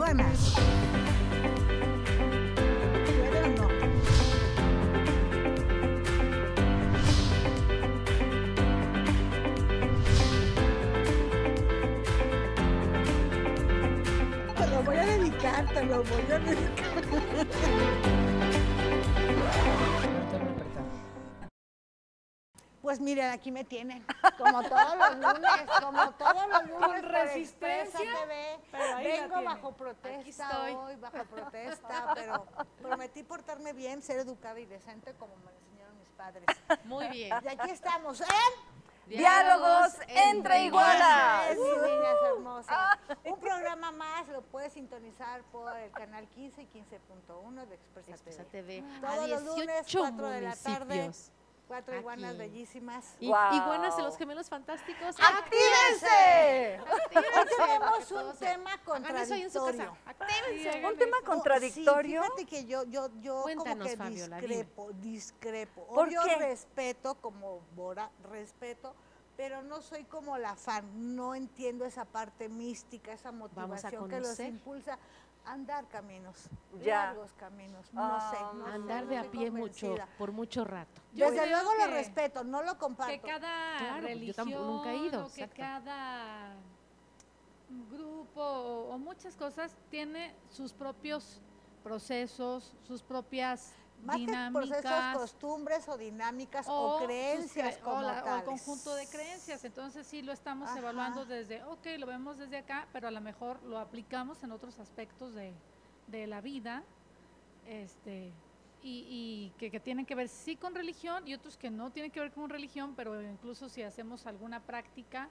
iguanas. ¿Puede o no? Te lo voy a dedicar, te lo voy a dedicar. Pues miren, aquí me tienen, como todos los lunes, Con para resistencia, Expresa TV. pero ahí la Vengo tiene. bajo Aquí protesta estoy. hoy, bajo protesta, pero prometí portarme bien, ser educada y decente como me enseñaron mis padres. Muy bien. Y aquí estamos, Diálogos entre iguanas. Sí, niñas hermosas. Un programa más lo puedes sintonizar por el canal 15 y 15.1 de Expresa Expresa TV. TV. Todos los lunes, 18 4 de la tarde. municipios. 4 iguanas Aquí. bellísimas. Y, Guau. Iguanas de los Gemelos Fantásticos. ¡Actívense! Hoy tenemos un Actívense. tema Hagan eso ahí en su contradictorio. casa. Actívense. Un tema contradictorio. Sí, fíjate que yo como Cuéntanos, que Fabiola, discrepo. ¿Por Obvio qué? respeto como Bora, respeto, pero no soy como la fan, no entiendo esa parte mística, esa motivación que los conocer. impulsa a andar caminos, Ya. largos caminos, no sé. No, Andar no de a estoy pie convencida. por mucho rato. Yo Desde creo luego lo que- respeto, no lo comparto. Que cada Claro, yo religión tampoco nunca he ido, o que exacto. cada grupo o muchas cosas tiene sus propios procesos, sus propias Más que procesos, dinámicas costumbres o dinámicas o o sus creencias cre- como o el tales. conjunto de creencias. Entonces sí lo estamos Ajá. evaluando desde, ok, lo vemos desde acá, pero a lo mejor lo aplicamos en otros aspectos de la vida, y que tienen que ver sí con religión y otros que no tienen que ver con religión, pero incluso si hacemos alguna práctica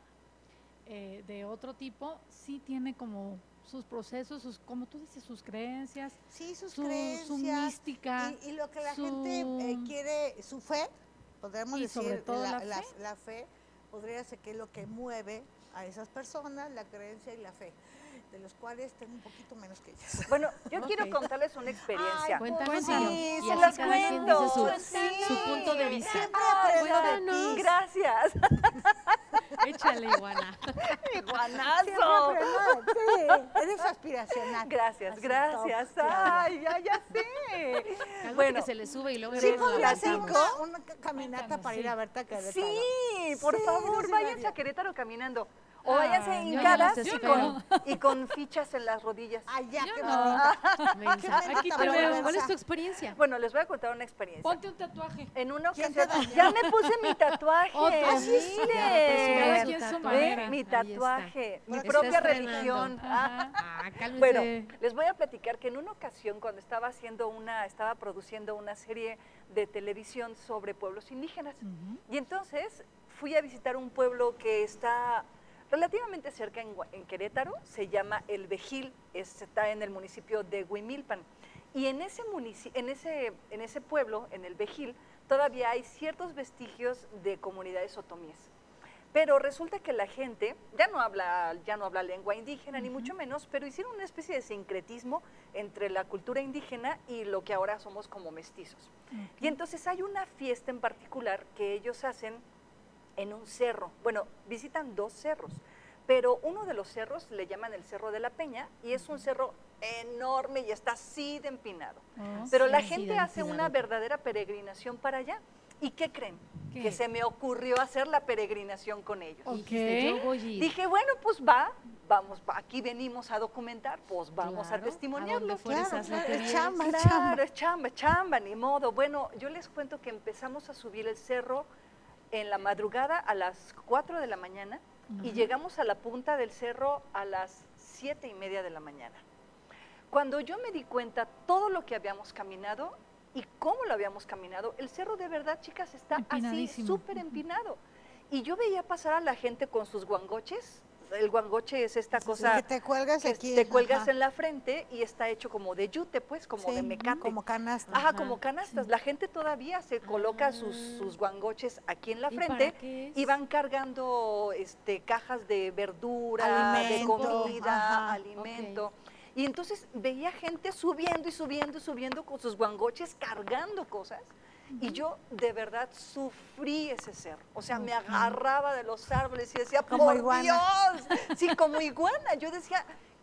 de otro tipo, sí tiene como sus procesos, como tú dices, sus creencias, Sí, sus su creencias. mística, Y lo que la su- gente quiere, su fe, podríamos Y decir, sobre todo la la fe podría ser que es lo que mueve a esas personas, la creencia y la fe, de los cuales tengo un poquito menos que ellas. Bueno, yo Ok. quiero contarles una experiencia. Ay, Cuéntanos, Sí, y se así las cada quien cuento. dice Sí. su punto de vista. Siempre aprendo de Cuéntanos. ti. Gracias. Échale, Iguana. Siempre Iguanazo. aprendo de ti. Eres aspiracional. Gracias, Así, gracias. top, Claudia. Ay, ya sé. Algo Bueno, que se le sube y luego Sí, nos lo podría ser aventamos. una caminata Cuéntanos, para ir sí. a verte a Querétaro. sí, por Sí, favor, sí, váyanse María. a Querétaro caminando. O váyanse Ay, yo hincadas los y espero. y con fichas en las rodillas. Ay, ya, Yo qué no. bonita. Mensa. Aquí te Pero, veo. ¿cuál es tu experiencia? Bueno, les voy a contar una experiencia. ponte un tatuaje. En una ¿Quién ocasión, te dañó? ya me puse mi tatuaje. Otro. Ah, Sí, sí, miren. cada su quien su tatuaje. manera. Mi Ahí está. tatuaje, mi Está propia estrenando. religión. Ajá. Ah, cálmese. Bueno, les voy a platicar que en una ocasión cuando estaba produciendo una serie de televisión sobre pueblos indígenas, y entonces fui a visitar un pueblo que está relativamente cerca en Querétaro, se llama El Vejil, está en el municipio de Huimilpan, y en ese pueblo, en El Vejil, todavía hay ciertos vestigios de comunidades otomíes. Pero resulta que la gente ya no habla lengua indígena, ni mucho menos, pero hicieron una especie de sincretismo entre la cultura indígena y lo que ahora somos como mestizos. Y entonces hay una fiesta en particular que ellos hacen en un cerro. Bueno, visitan dos cerros, pero uno de los cerros le llaman el Cerro de la Peña y es un cerro enorme y está así de empinado. Oh, Pero la sí, gente de hace una empinado. verdadera peregrinación para allá. ¿Y qué creen? ¿Qué? Que se me ocurrió hacer la peregrinación con ellos. Ok. Dijiste, yo voy a ir. Dije, bueno, pues vamos, aquí venimos a documentar, pues vamos Claro, a testimoniarlo. a donde fueres, Claro, haz lo claro, que es vieres. chamba, es Claro, es chamba, ni modo. Bueno, yo les cuento que empezamos a subir el cerro en la madrugada a las 4 de la mañana y llegamos a la punta del cerro a las 7:30 de la mañana. Cuando yo me di cuenta todo lo que habíamos caminado y cómo lo habíamos caminado, el cerro de verdad, chicas, está así Empinadísimo. súper empinado. Y yo veía pasar a la gente con sus guangoches. El guangoche es esta cosa que te cuelgas que aquí. te cuelgas ajá. en la frente y está hecho como de yute, pues, como Sí, de mecate. como canasta. Ajá, Ajá, como canastas. La gente todavía se coloca sus guangoches aquí en la ¿Y frente para qué es? y van cargando cajas de verdura, Alimento, de comida, ajá, alimento. Y entonces veía gente subiendo y subiendo y subiendo con sus guangoches cargando cosas. Y yo de verdad sufrí ese cerro. O sea, me agarraba de los árboles y decía, Como por iguana. Dios. Sí, como iguana. Yo decía,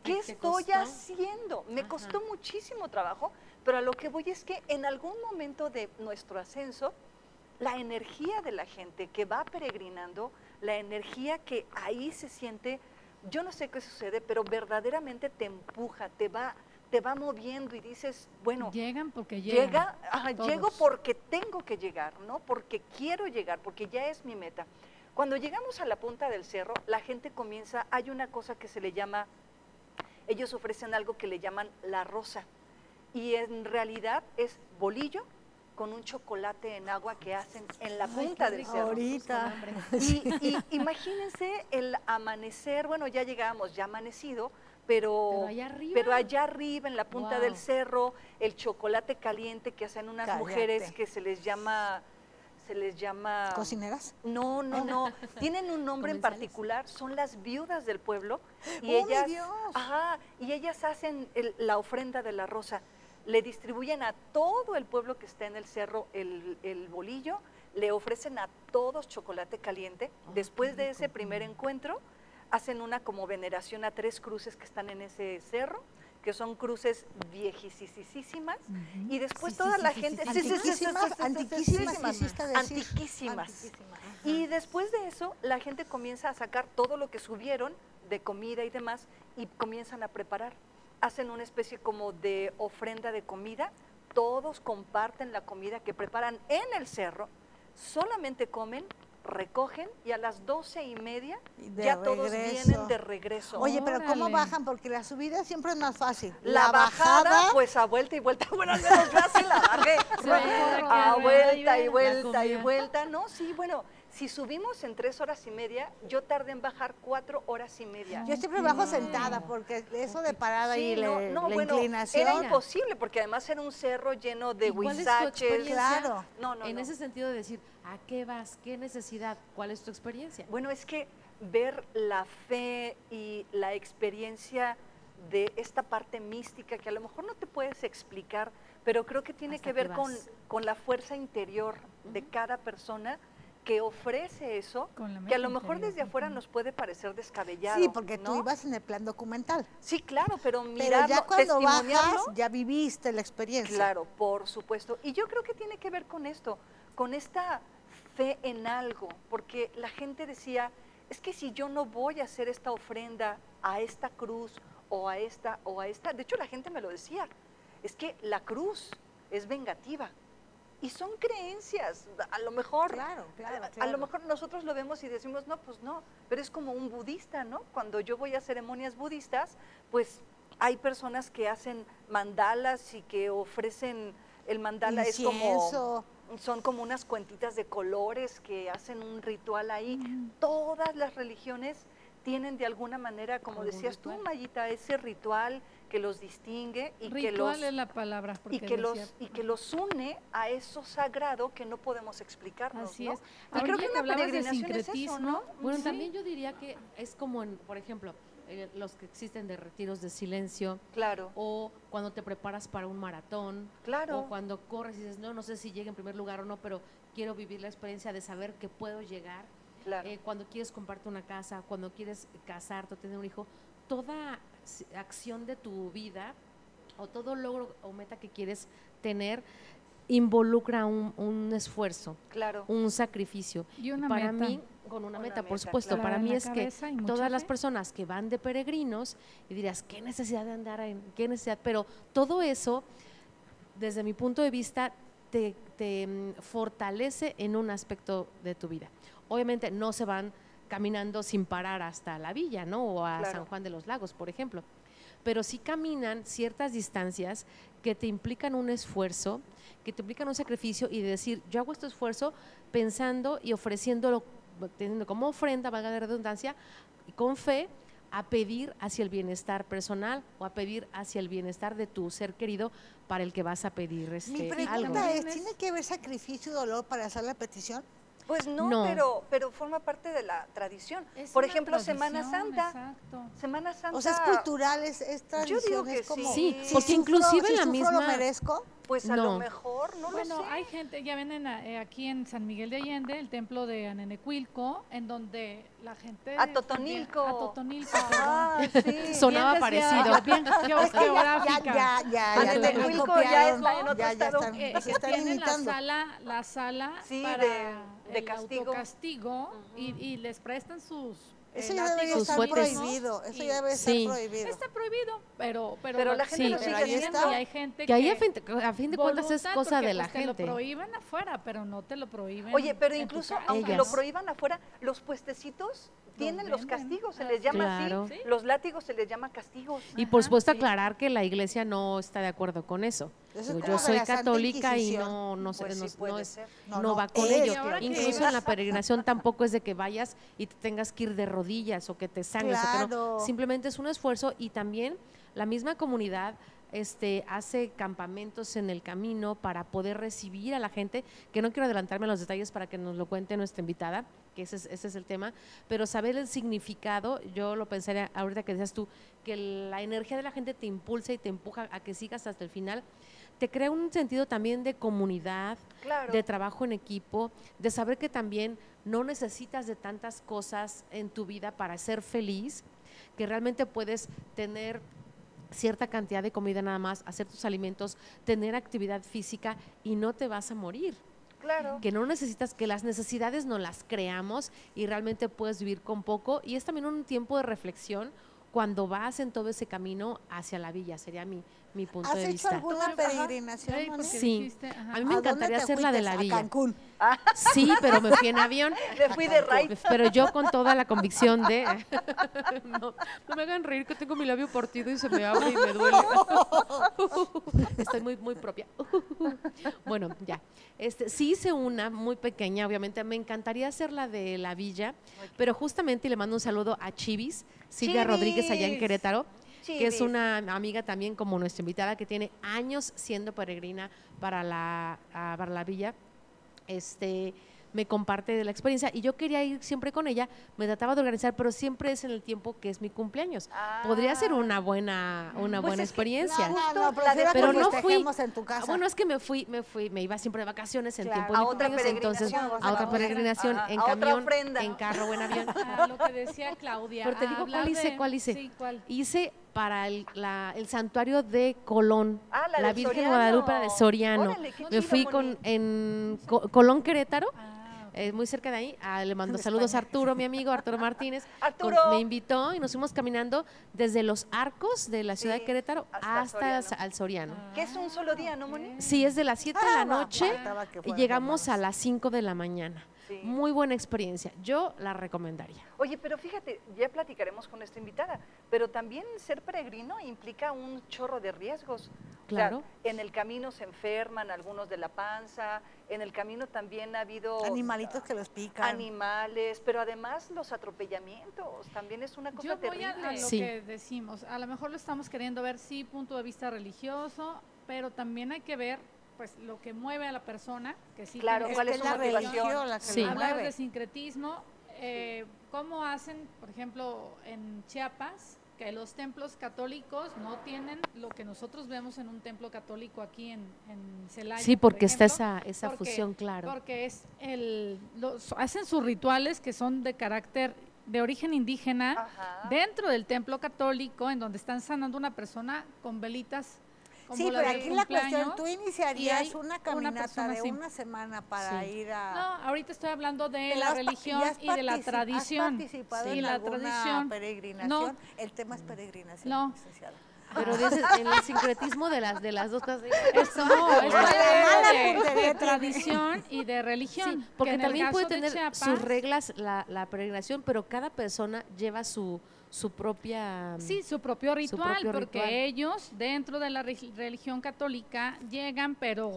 ¿qué ¿Te estoy costó? haciendo? Me Ajá. costó muchísimo trabajo, pero a lo que voy es que en algún momento de nuestro ascenso, la energía de la gente que va peregrinando, la energía que ahí se siente, yo no sé qué sucede, pero verdaderamente te empuja, te va moviendo y dices, bueno, Llegan porque llegan. llego todos. porque tengo que llegar, ¿no? Porque quiero llegar, porque ya es mi meta. Cuando llegamos a la punta del cerro, la gente comienza, hay una cosa que se le llama, ellos ofrecen algo que le llaman la rosa, y en realidad es bolillo con un chocolate en agua que hacen en la punta del cerro. Ahorita. Y imagínense el amanecer, bueno, ya llegábamos ya amanecido, pero allá arriba en la punta del Wow. cerro, el chocolate caliente que hacen unas Cállate. mujeres que se les llama ¿Cocineras? no, tienen un nombre en ¿Comensales? particular, son las viudas del pueblo y ¡Oh, mi ellas, Dios! y ellas hacen la ofrenda de la rosa, le distribuyen a todo el pueblo que está en el cerro el bolillo, le ofrecen a todos chocolate caliente. Después de ese primer encuentro, hacen una como veneración a 3 cruces que están en ese cerro, que son cruces viejísimas, y después toda la gente... Antiquísimas, antiquísimas, quisiste decir. Antiquísimas. Y después de eso, la gente comienza a sacar todo lo que subieron de comida y demás, y comienzan a preparar. Hacen una especie como de ofrenda de comida, todos comparten la comida que preparan en el cerro, solamente comen, recogen y a las 12:30 De ya todos regreso. vienen de regreso. Oye, pero ¿cómo Órale. bajan? Porque la subida siempre es más fácil. La bajada, pues a vuelta y vuelta, bueno, al menos yo así la bajé. A vuelta y vuelta y vuelta, ¿no? Sí, bueno, si subimos en 3 horas y media, yo tardé en bajar 4 horas y media. Yo siempre bajo sentada porque eso de parada Sí, y la bueno, inclinación. era imposible porque además era un cerro lleno de ¿Y cuál es tu huizaches. experiencia? Claro. No. En ese sentido de decir, ¿a qué vas? ¿Qué necesidad? ¿Cuál es tu experiencia? Bueno, es que ver la fe y la experiencia de esta parte mística que a lo mejor no te puedes explicar, pero creo que tiene Hasta que que ver vas. con la fuerza interior de cada persona que ofrece eso, Con la que a lo mente mejor interior, desde afuera ujú. nos puede parecer descabellado. Sí, porque tú ¿no? ibas en el plan documental. Sí, claro, pero Pero mirarlo, ya cuando testimoniarlo, bajas, ya viviste la experiencia. claro, por supuesto. Y yo creo que tiene que ver con esto, con esta fe en algo, porque la gente decía, es que si yo no voy a hacer esta ofrenda a esta cruz o a esta, de hecho la gente me lo decía, es que la cruz es vengativa. Y son creencias, a lo mejor, Claro. a lo mejor nosotros lo vemos y decimos, no, pues no, pero es como un budista, ¿no? Cuando yo voy a ceremonias budistas, pues hay personas que hacen mandalas y que ofrecen, el mandala es Incienso. son como unas cuentitas de colores que hacen un ritual ahí. Todas las religiones tienen de alguna manera, como Algún decías tú, ritual. Mayita, ese ritual que los distingue y que Ritual los es la palabra. porque y que los une a eso sagrado que no podemos explicarnos, Así ¿no? es. Y creo Ahorita que que una hablabas de peregrinación es eso, sincretismo, ¿no? Bueno, Sí. también yo diría que es como, por ejemplo, los que existen de retiros de silencio, Claro, o cuando te preparas para un maratón, claro. o cuando corres y dices, no sé si llegue en primer lugar o no, pero quiero vivir la experiencia de saber que puedo llegar. Claro. Cuando quieres comprarte una casa, cuando quieres casarte o tener un hijo, toda acción de tu vida o todo logro o meta que quieres tener involucra un esfuerzo, Claro. un sacrificio. Y una Para meta. mí, con una Una meta, por meta, supuesto, claro. para En mí la es que cabeza y mucha todas las fe. personas que van de peregrinos, y dirás, ¿qué necesidad de andar en qué necesidad? Pero todo eso, desde mi punto de vista, te fortalece en un aspecto de tu vida. Obviamente no se van caminando sin parar hasta la villa, ¿no? O a Claro. San Juan de los Lagos, por ejemplo. Pero sí caminan ciertas distancias que te implican un esfuerzo, que te implican un sacrificio y de decir, yo hago este esfuerzo pensando y ofreciéndolo, teniendo como ofrenda, valga la redundancia, y con fe, a pedir hacia el bienestar personal o a pedir hacia el bienestar de tu ser querido para el que vas a pedir Mi algo. pregunta es, ¿tiene que haber sacrificio y dolor para hacer la petición? Pues no, No. pero forma parte de la tradición. Es Por una ejemplo, Semana tradición, Santa. exacto. Semana Santa. O sea, es cultural, es tradición, digo que es como... sí. Sí, porque inclusive si la sufro, misma- lo merezco. Pues a No. lo mejor, no Bueno, lo sé. hay gente, ya ven aquí en San Miguel de Allende, el templo de Anenecuilco, en donde la gente... A Totonilco. A Totonilco, Ah, perdón. sí. Sonaba Bien desviada, parecido. bien geográfica. Ya Anenecuilco copiaron, ya está en otro ya estado. están, Que se están tienen imitando. la sala Sí, para de el castigo. autocastigo y les prestan sus Eso ya debería Sus estar fuetes. prohibido, eso y- ya debe Sí. estar prohibido. Está prohibido, pero Pero la gente lo sigue ahí haciendo. está, y hay gente Que ahí que a fin de cuentas es voluntad, cosa porque, de la pues, te gente. lo prohíben afuera, pero no te lo prohíben. Oye, pero en tu incluso casa. aunque Ellas. lo prohíban afuera, los puestecitos tienen los venden. castigos, se Ah, les sí. llama Claro. así. Sí. Los látigos se les llama castigos. Y por Ajá, supuesto sí. aclarar que la iglesia no está de acuerdo con eso. Eso es Digo, como yo de soy la Santa católica y Inquisición. no Pues sí puede no es- ser. no va con es, ello. y ahora que Incluso es- en la peregrinación tampoco es de que vayas y te tengas que ir de rodillas o que te sangres o que no. Claro. Simplemente es un esfuerzo y también la misma comunidad hace campamentos en el camino para poder recibir a la gente, que no quiero adelantarme a los detalles para que nos lo cuente nuestra invitada, que ese es el tema, pero saber el significado, yo lo pensaría ahorita que decías tú, que la energía de la gente te impulsa y te empuja a que sigas hasta el final, te crea un sentido también de comunidad, Claro. de trabajo en equipo, de saber que también no necesitas de tantas cosas en tu vida para ser feliz, que realmente puedes tener cierta cantidad de comida nada más, hacer tus alimentos, tener actividad física y no te vas a morir. Claro. Que no necesitas, que las necesidades no las creamos y realmente puedes vivir con poco. Y es también un tiempo de reflexión cuando vas en todo ese camino hacia la villa, sería mi punto ¿Has de hecho vista. alguna Ajá. peregrinación, Ay, Moni? porque Sí. dijiste, ajá. A mí me ¿A encantaría dónde te hacer la de fuiste? la A villa. Cancún. Sí, pero me fui en avión. Me fui de raid. Pero yo con toda la convicción de no me hagan reír que tengo mi labio partido y se me abre y me duele. Estoy muy propia. Bueno, ya. Sí hice una muy pequeña, obviamente. Me encantaría hacer la de la villa, pero justamente y le mando un saludo a Chivis, Silvia Chivis. Rodríguez allá en Querétaro, que es Chivis. una amiga también como nuestra invitada que tiene años siendo peregrina para la villa. Me comparte de la experiencia y yo quería ir siempre con ella, me trataba de organizar, pero siempre es en el tiempo que es mi cumpleaños. Podría ser una buena Pues es que experiencia. No, Pero prefiero que no fui. festejemos en tu casa. Bueno, es que me iba siempre de vacaciones en Claro. tiempo de A mi otra cumpleaños, entonces peregrinación, a otra otra peregrinación, Ajá, en a otra camión, ofrenda. en carro o en avión. Lo que decía Claudia. Pero te digo hablar cuál hice. Sí, ¿cuál? Hice para el santuario de Colón, Ah, la de Virgen Soriano. Guadalupe de Soriano. Órale, qué Me chido, fui Moni. en Colón, Querétaro. Ah, ok. Muy cerca de ahí, le mando En saludos a España. Arturo, mi amigo Arturo Martínez. Arturo. Me invitó y nos fuimos caminando desde los arcos de la ciudad Sí, de Querétaro hasta hasta Soriano. al Soriano. Que es un solo día, ¿no, Moni? Sí, es de las 7 de la noche faltaba que y fueran llegamos a hermanos. las 5 de la mañana. Sí. Muy buena experiencia. Yo la recomendaría. Oye, pero fíjate, ya platicaremos con esta invitada, pero también ser peregrino implica un chorro de riesgos. Claro. O sea, en el camino se enferman algunos de la panza, en el camino también ha habido Animalitos que los pican. animales, pero además los atropellamientos, también es una cosa Yo voy terrible. a lo Sí. que decimos. A lo mejor lo estamos queriendo ver, sí, punto de vista religioso, pero también hay que ver pues lo que mueve a la persona, que sí Claro, tiene Es ¿cuál que es es su la motivación? religión la que Sí. lo hablar mueve. de sincretismo, cómo hacen, por ejemplo, en Chiapas, que los templos católicos no tienen lo que nosotros vemos en un templo católico aquí en Celaya. Sí, por porque está ejemplo, esa porque- fusión, claro. Porque hacen sus rituales que son de carácter de origen indígena Ajá. dentro del templo católico, en donde están sanando a una persona con velitas. Como Sí, pero del aquí la cuestión, cumpleaños. tú y iniciarías hay una una caminata persona de así. una semana para Sí. ir a... No, ahorita estoy hablando de Pero la has pa- religión ¿y has y de la partici- tradición. ¿Has participado Sí, en la alguna tradición. peregrinación? No. El tema es peregrinación, No. licenciada. Pero dices, en el sincretismo de las dos cosas. Esto no, es Mala de puntería tradición y de religión. Sí, porque que en el también puede caso de tener Chiapas, sus reglas la peregrinación, pero cada persona lleva su propia... Sí, su propio ritual, propio porque ritual. ellos dentro de la religión católica llegan, pero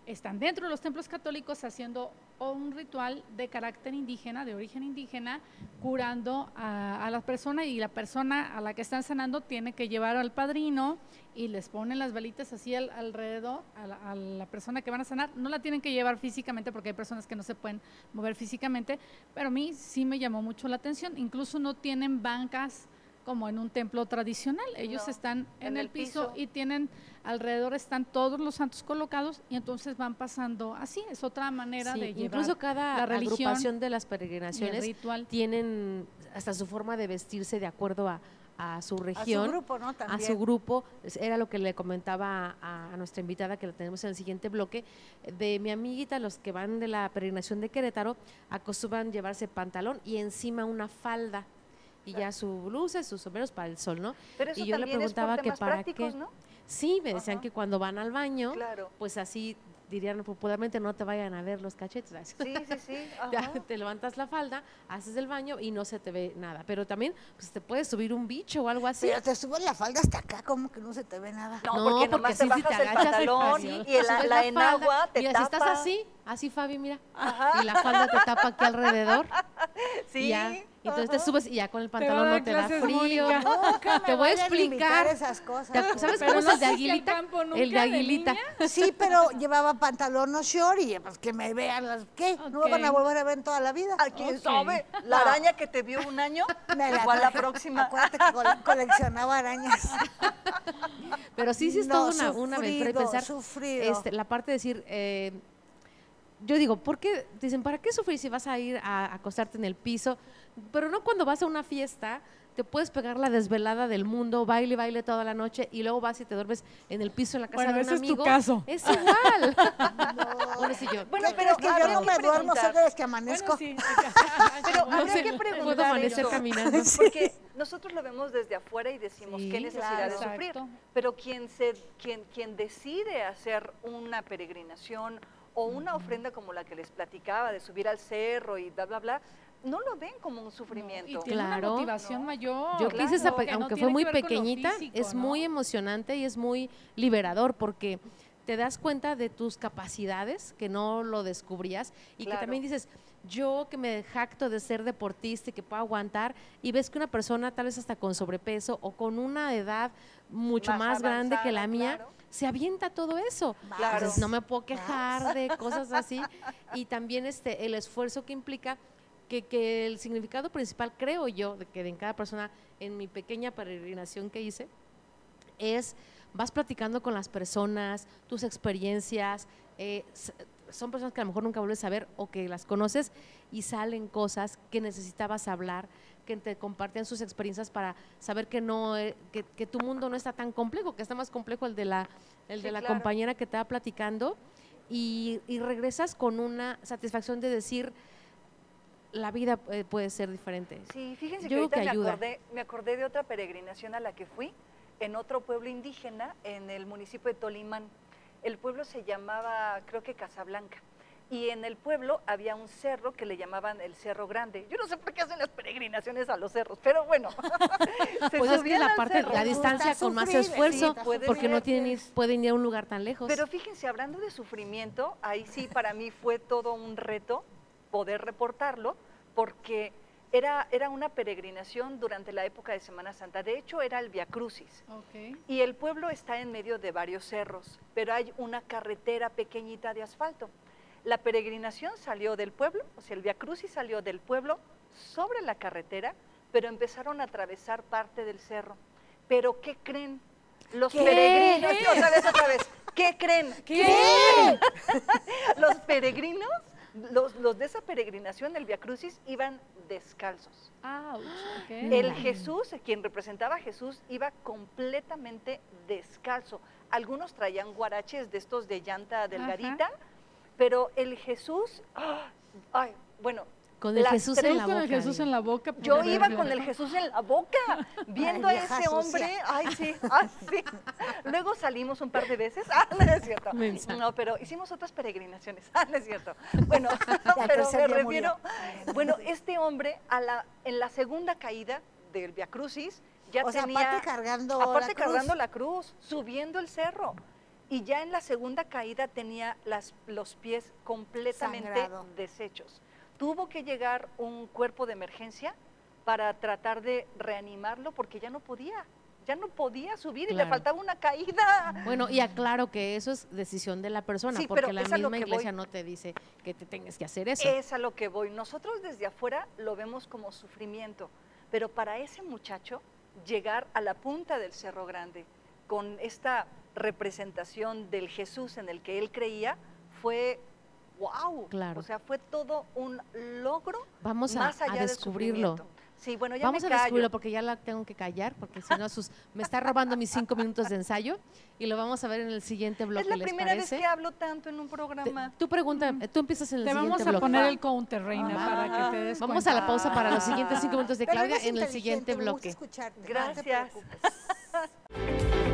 están dentro de los templos católicos haciendo un ritual de carácter indígena, de origen indígena, curando a la persona, y la persona a la que están sanando tiene que llevar al padrino y les ponen las velitas así alrededor a la persona que van a sanar. No la tienen que llevar físicamente porque hay personas que no se pueden mover físicamente, pero a mí sí me llamó mucho la atención. Incluso no tienen bancas como en un templo tradicional, ellos están en el piso y tienen alrededor, están todos los santos colocados, y entonces van pasando así. Es otra manera de llevar incluso cada la religión, agrupación de las peregrinaciones ritual. tienen hasta su forma de vestirse de acuerdo a su región, A su grupo, ¿no? También. a su grupo. Era lo que le comentaba a nuestra invitada, que la tenemos en el siguiente bloque, de mi amiguita. Los que van de la peregrinación de Querétaro acostumbran llevarse pantalón y encima una falda, y ya sus blusas, sus sombreros para el sol, ¿no? Pero eso y yo le también preguntaba es por que temas para prácticos, qué. ¿no? Sí, me decían Ajá. que cuando van al baño, Claro. pues así dirían popularmente, no te vayan a ver los cachetes. Sí, sí, sí. Ya Ajá. te levantas la falda, haces el baño y no se te ve nada. Pero también pues te puede subir un bicho o algo así. Pero te subes la falda hasta acá, como que no se te ve nada. No, No, porque porque nomás te sí, si bajas te el agachas, pantalón así, y subes la falda, enagua te mira, tapa. si estás así Fabi, mira, Ajá. y la falda te tapa aquí alrededor. Sí. Y ya, entonces te ajá. subes y ya con el va a pantalón dar no te da clases, frío. Mónica. Nunca Te me voy a vayan limitar explicar. esas cosas. ¿Sabes Pero cómo es no el de fuiste al aguilita? campo nunca, El de de aguilita. niña. Sí, pero llevaba pantalón o short y pues que me vean las... ¿Qué? ¿No me van a Ok. volver a ver en toda la vida? ¿A quién Ok. sabe? La araña que te vio un año, Me la igual la traje. próxima. Acuérdate que coleccionaba arañas. Pero sí es No, toda una aventura y sufrido, pensar sufrido. la parte de decir, yo digo, ¿por qué? Dicen, ¿para qué sufrir si vas a ir a acostarte en el piso? Pero no cuando vas a una fiesta, te puedes pegar la desvelada del mundo, baile toda la noche, y luego vas y te duermes en el piso en la casa Bueno, de un ese es tu amigo. caso. Es igual. No. Bueno, sí, yo. Bueno, ¿Qué pero crees que habría yo no me que duermo? preguntar. ¿Sabes que amanezco? Bueno, sí. Pero No habría sé, que puedo preguntar amanecer esto, caminando. porque nosotros lo vemos desde afuera y decimos Sí, qué necesidad claro. de sufrir, Exacto. pero quien decide hacer una peregrinación o una ofrenda como la que les platicaba de subir al cerro y bla bla bla, no lo ven como un sufrimiento. Y tiene Claro. una motivación mayor. Yo que hice esa, claro, que no aunque tiene fue muy que ver con lo pequeñita, físico, es ¿no? muy emocionante y es muy liberador porque te das cuenta de tus capacidades que no lo descubrías y Claro. que también dices, yo que me jacto de ser deportista y que puedo aguantar, y ves que una persona tal vez hasta con sobrepeso o con una edad mucho más grande que la avanzada, mía, claro. se avienta todo eso. Claro. Entonces, no me puedo quejar de cosas así, y también el esfuerzo que implica que el significado principal, creo yo, de que en cada persona, en mi pequeña peregrinación que hice, es vas platicando con las personas, tus experiencias, son personas que a lo mejor nunca vuelves a ver o que las conoces y salen cosas que necesitabas hablar, que te comparten sus experiencias para saber que no que tu mundo no está tan complejo, que está más complejo el de la claro. compañera que te va platicando, y regresas con una satisfacción de decir, la vida puede ser diferente. Sí, fíjense Yo que creo ahorita que ayuda. me acordé de otra peregrinación a la que fui, en otro pueblo indígena, en el municipio de Tolimán. El pueblo se llamaba, creo que Casablanca, y en el pueblo había un cerro que le llamaban el Cerro Grande. Yo no sé por qué hacen las peregrinaciones a los cerros, pero bueno. Se Pues es que subían la al parte, cerro. la distancia con más sufrir, esfuerzo, sí, puede porque ser. no pueden ir a un lugar tan lejos. Pero fíjense, hablando de sufrimiento, ahí sí para mí fue todo un reto poder reportarlo, porque era una peregrinación durante la época de Semana Santa. De hecho, era el Via Crucis. Ok. Y el pueblo está en medio de varios cerros, pero hay una carretera pequeñita de asfalto. La peregrinación salió del pueblo, o sea, el Via Crucis salió del pueblo sobre la carretera, pero empezaron a atravesar parte del cerro. Pero ¿qué creen? Los ¿Qué? peregrinos, otra vez, ¿qué creen? ¿Qué? Los peregrinos, los de esa peregrinación, el Via Crucis, iban descalzos. Ouch, ok. El Jesús, quien representaba a Jesús, iba completamente descalzo. Algunos traían guaraches de estos de llanta delgadita, pero el Jesús, bueno, Con el las Jesús tres- en la Con boca. el Jesús digo. en la boca. yo para iba verlo. con el Jesús en la boca, viendo Ay, a vieja ese sucia. hombre, ay sí. Luego salimos un par de veces, no es cierto. Mensa. No, pero hicimos otras peregrinaciones, no es cierto. Bueno, al pero tercer me día refiero, murió. bueno, este hombre en la segunda caída del Via Crucis ya O sea, tenía, aparte cargando aparte la cruz. cargando la cruz, subiendo el cerro. y ya en la segunda caída tenía los pies completamente Sangrado. deshechos. Tuvo que llegar un cuerpo de emergencia para tratar de reanimarlo porque ya no podía subir y le Claro. faltaba una caída. Bueno, y aclaro que eso es decisión de la persona, Sí, porque pero la es a lo misma que iglesia voy. no te dice que te tengas que hacer eso. Es a lo que voy. Nosotros desde afuera lo vemos como sufrimiento, pero para ese muchacho llegar a la punta del Cerro Grande con esta representación del Jesús en el que él creía fue wow. Claro. O sea, fue todo un logro Vamos más a allá del descubrirlo. sufrimiento. Sí, bueno, ya Vamos me a callo. descubrirlo porque ya la tengo que callar, porque si no me está robando mis 5 minutos de ensayo y lo vamos a ver en el siguiente bloque. Es la ¿les primera vez parece? que hablo tanto en un programa. Tú pregunta, tú empiezas en el Te siguiente vamos a bloque. poner el counter, reina, Ah. para que te des Vamos a la cuenta. pausa para los siguientes 5 minutos de Pero Claudia eres en el inteligente, siguiente me gusta bloque. escucharte, no te Gracias. preocupes.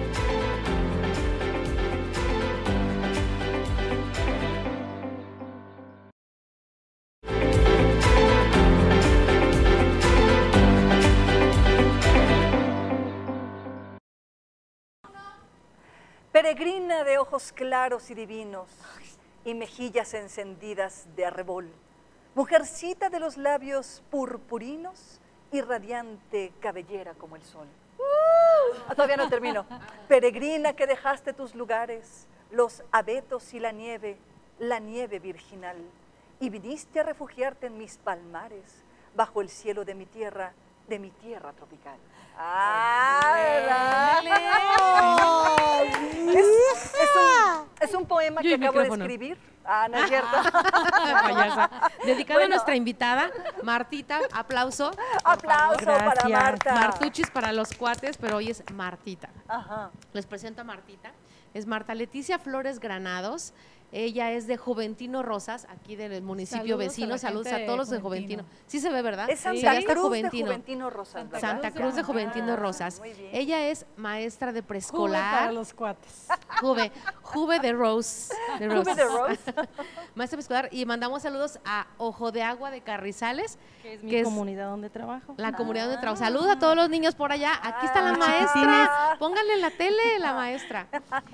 Peregrina de ojos claros y divinos y mejillas encendidas de arrebol, mujercita de los labios purpurinos y radiante cabellera como el sol. Todavía no termino. Peregrina que dejaste tus lugares, los abetos y la nieve virginal, y viniste a refugiarte en mis palmares, bajo el cielo de mi tierra tropical. Es un poema Yo que y acabo de micrófono. escribir. No es cierto. Payasa. Dedicado a Bueno. nuestra invitada, Martita, aplauso. Aplauso para Gracias. Marta. Martuchis para los cuates, pero hoy es Martita. Ajá. Les presento a Martita. Es Marta Leticia Flores Granados. Ella es de Juventino Rosas, aquí del municipio Saludos a vecino. la Saludos gente a de todos los de Juventino. Juventino. Sí se ve, ¿verdad? Es Santa Sí, ya está Cruz de Juventino. Juventino Rosas. Santa ¿verdad? Santa Cruz de Ah, Juventino Rosas. muy bien. Ella es maestra de Juve para preescolar. los cuates. Juve de Rose. Juve de Rose. Maestra de preescolar. Y mandamos saludos a Ojo de Agua de Carrizales, Que es mi que es comunidad donde trabajo. la comunidad donde trabajo. Saludos a todos los niños por allá. Aquí está la Ah, maestra. Pónganle en la tele la maestra.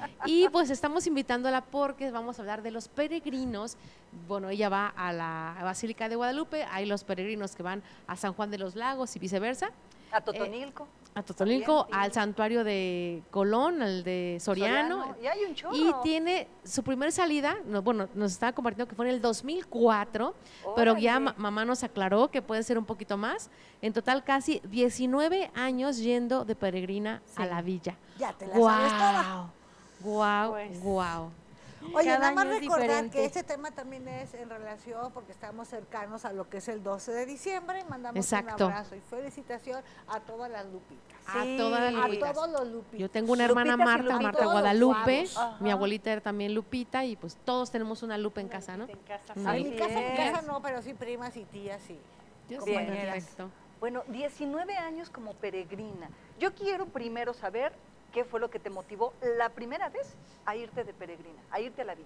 Y pues estamos invitándola porque vamos a hablar de los peregrinos. Bueno, ella va a la Basílica de Guadalupe. Hay los peregrinos que van a San Juan de los Lagos y viceversa. A Totonilco. A Totonilco, También, sí. al santuario de Colón, al de Soriano. Y hay un chorro. Y tiene su primer salida, bueno, nos estaba compartiendo que fue en el 2004, pero ya Órale. mamá nos aclaró que puede ser un poquito más. En total, casi 19 años yendo de peregrina a la villa. Ya te la sabes toda. Guau, Pues, guau. Oye, Cada nada más año es recordar diferente. que este tema también es en relación, porque estamos cercanos a lo que es el 12 de diciembre. Mandamos Exacto. un abrazo y felicitación a todas las Lupitas. A Sí, todas las A Lupitas. todos los Lupitas. Yo tengo una hermana Lupitas y Marta, Lupitos. Marta Todos los Guadalupe, guapos. mi Ajá. abuelita era también Lupita y pues todos tenemos una Lupe en casa, ¿no? En casa. Una En Lupe. mi casa, es. no, pero sí primas y tías y Bien, compañeras. perfecto. Bueno, 19 años como peregrina. Yo quiero primero saber qué fue lo que te motivó la primera vez a irte de peregrina, a irte a la villa.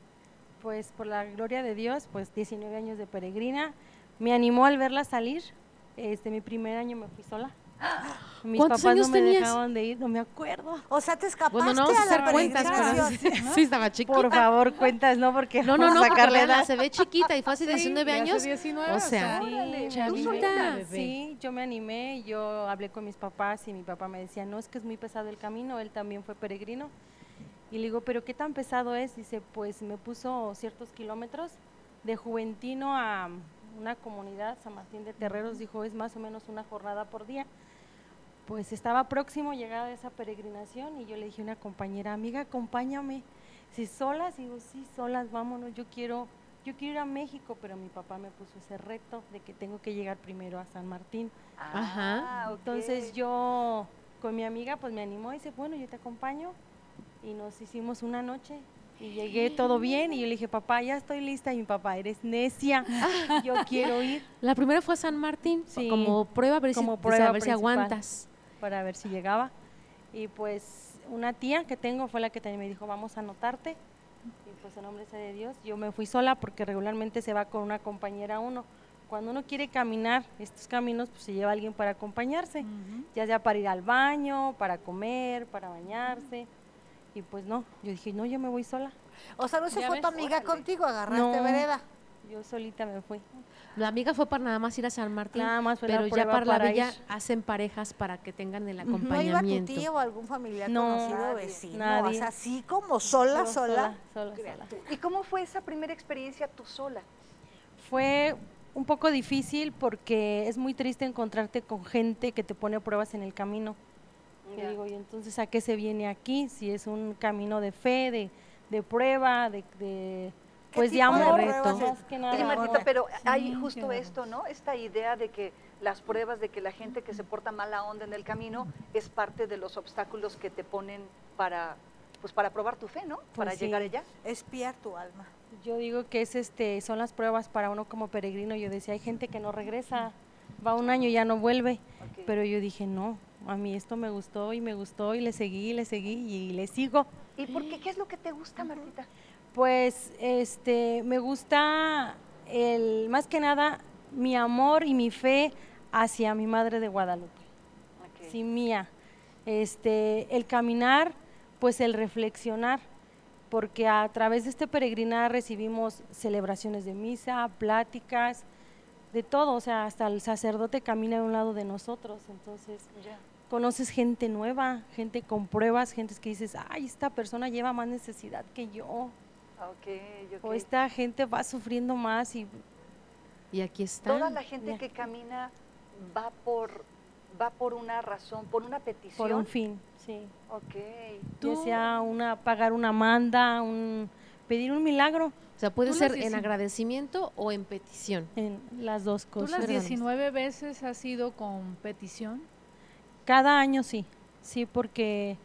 Pues por la gloria de Dios, pues 19 años de peregrina. Me animó al verla salir. Mi primer año me fui sola. Mis ¿Cuántos papás años no me tenías? dejaban de ir, no me acuerdo. O sea, te escapaste Bueno, no vamos a a hacer la cuentas, pero peregrinación. sí estaba chiquita. Por favor, cuentas, ¿no? Porque No, vamos a porque sacarle véanla, edad. se ve chiquita y fue hace 19 Sí, y hace años. 19, o sea, Órale, chavita. tú solita. bebé. Sí, yo me animé, yo hablé con mis papás y mi papá me decía, no, es que es muy pesado el camino, él también fue peregrino. Y le digo, ¿pero qué tan pesado es? Dice, pues me puso ciertos kilómetros de Juventino a una comunidad, San Martín de Terreros, dijo, es más o menos una jornada por día. Pues estaba próximo llegar a esa peregrinación y yo le dije a una compañera, amiga, acompáñame. Si solas, digo, sí, solas, vámonos, yo quiero ir a México, pero mi papá me puso ese reto de que tengo que llegar primero a San Martín. Ajá. Ok. Entonces yo con mi amiga pues me animó y dice, bueno, yo te acompaño y nos hicimos una noche y llegué todo bien y yo le dije, papá, ya estoy lista y mi papá, eres necia, yo quiero ir La primera fue a San Martín, Sí, como prueba, a ver, como si, prueba a ver si principal. aguantas. para ver si llegaba. Y pues una tía que tengo fue la que también me dijo, vamos a anotarte. Y pues en nombre sea de Dios, yo me fui sola porque regularmente se va con una compañera uno. Cuando uno quiere caminar estos caminos, pues se lleva a alguien para acompañarse, ya sea para ir al baño, para comer, para bañarse. Y pues no, yo dije, no, yo me voy sola. O sea, no se Ya fue ves, tu amiga órale. contigo, agarraste No. vereda. Yo solita me fui. La amiga fue para nada más ir a San Martín, Nada más fue la pero ya prueba para la para villa ir. hacen parejas para que tengan el Ujú. ¿No iba tu acompañamiento. tío o algún familiar No, conocido, nadie, vecino? nadie. O sea, así como sola, Yo sola. sola. ¿Y cómo fue esa primera experiencia tú sola? Fue un poco difícil porque es muy triste encontrarte con gente que te pone pruebas en el camino. Yo Ya. digo, ¿y entonces a qué se viene aquí? Si es un camino de fe, de prueba, pues de tipo de amor, pruebas más que nada. Oye, amor. Martita, pero hay Sí, justo qué esto, ¿no? Esta idea de que las pruebas, de que la gente que se porta mala onda en el camino es parte de los obstáculos que te ponen para, pues para probar tu fe, ¿no? Para sí. llegar allá. Espiar tu alma. Yo digo que son las pruebas para uno como peregrino. Yo decía, hay gente que no regresa, va un año y ya no vuelve. Ok. Pero yo dije, no, a mí esto me gustó y le seguí y le sigo. ¿Y por qué? ¿Qué es lo que te gusta, Martita? Pues me gusta más que nada mi amor y mi fe hacia mi Madre de Guadalupe, Ok. sí, mía. El caminar, pues el reflexionar, porque a través de este peregrinar recibimos celebraciones de misa, pláticas, de todo, o sea, hasta el sacerdote camina a un lado de nosotros, entonces Ya. conoces gente nueva, gente con pruebas, gente que dices, ay, esta persona lleva más necesidad que yo, Ok, o ok. esta gente va sufriendo más y Y aquí están. Toda la gente Ya. que camina va por una razón, por una petición. por un fin, sí. Ok. Ya sea pagar una manda, pedir un milagro, O sea, puede Tú ser las en dieci- agradecimiento o en petición. en las dos ¿Tú cosas. las Perdón. 19 veces has ido con petición? Cada año sí, sí, porque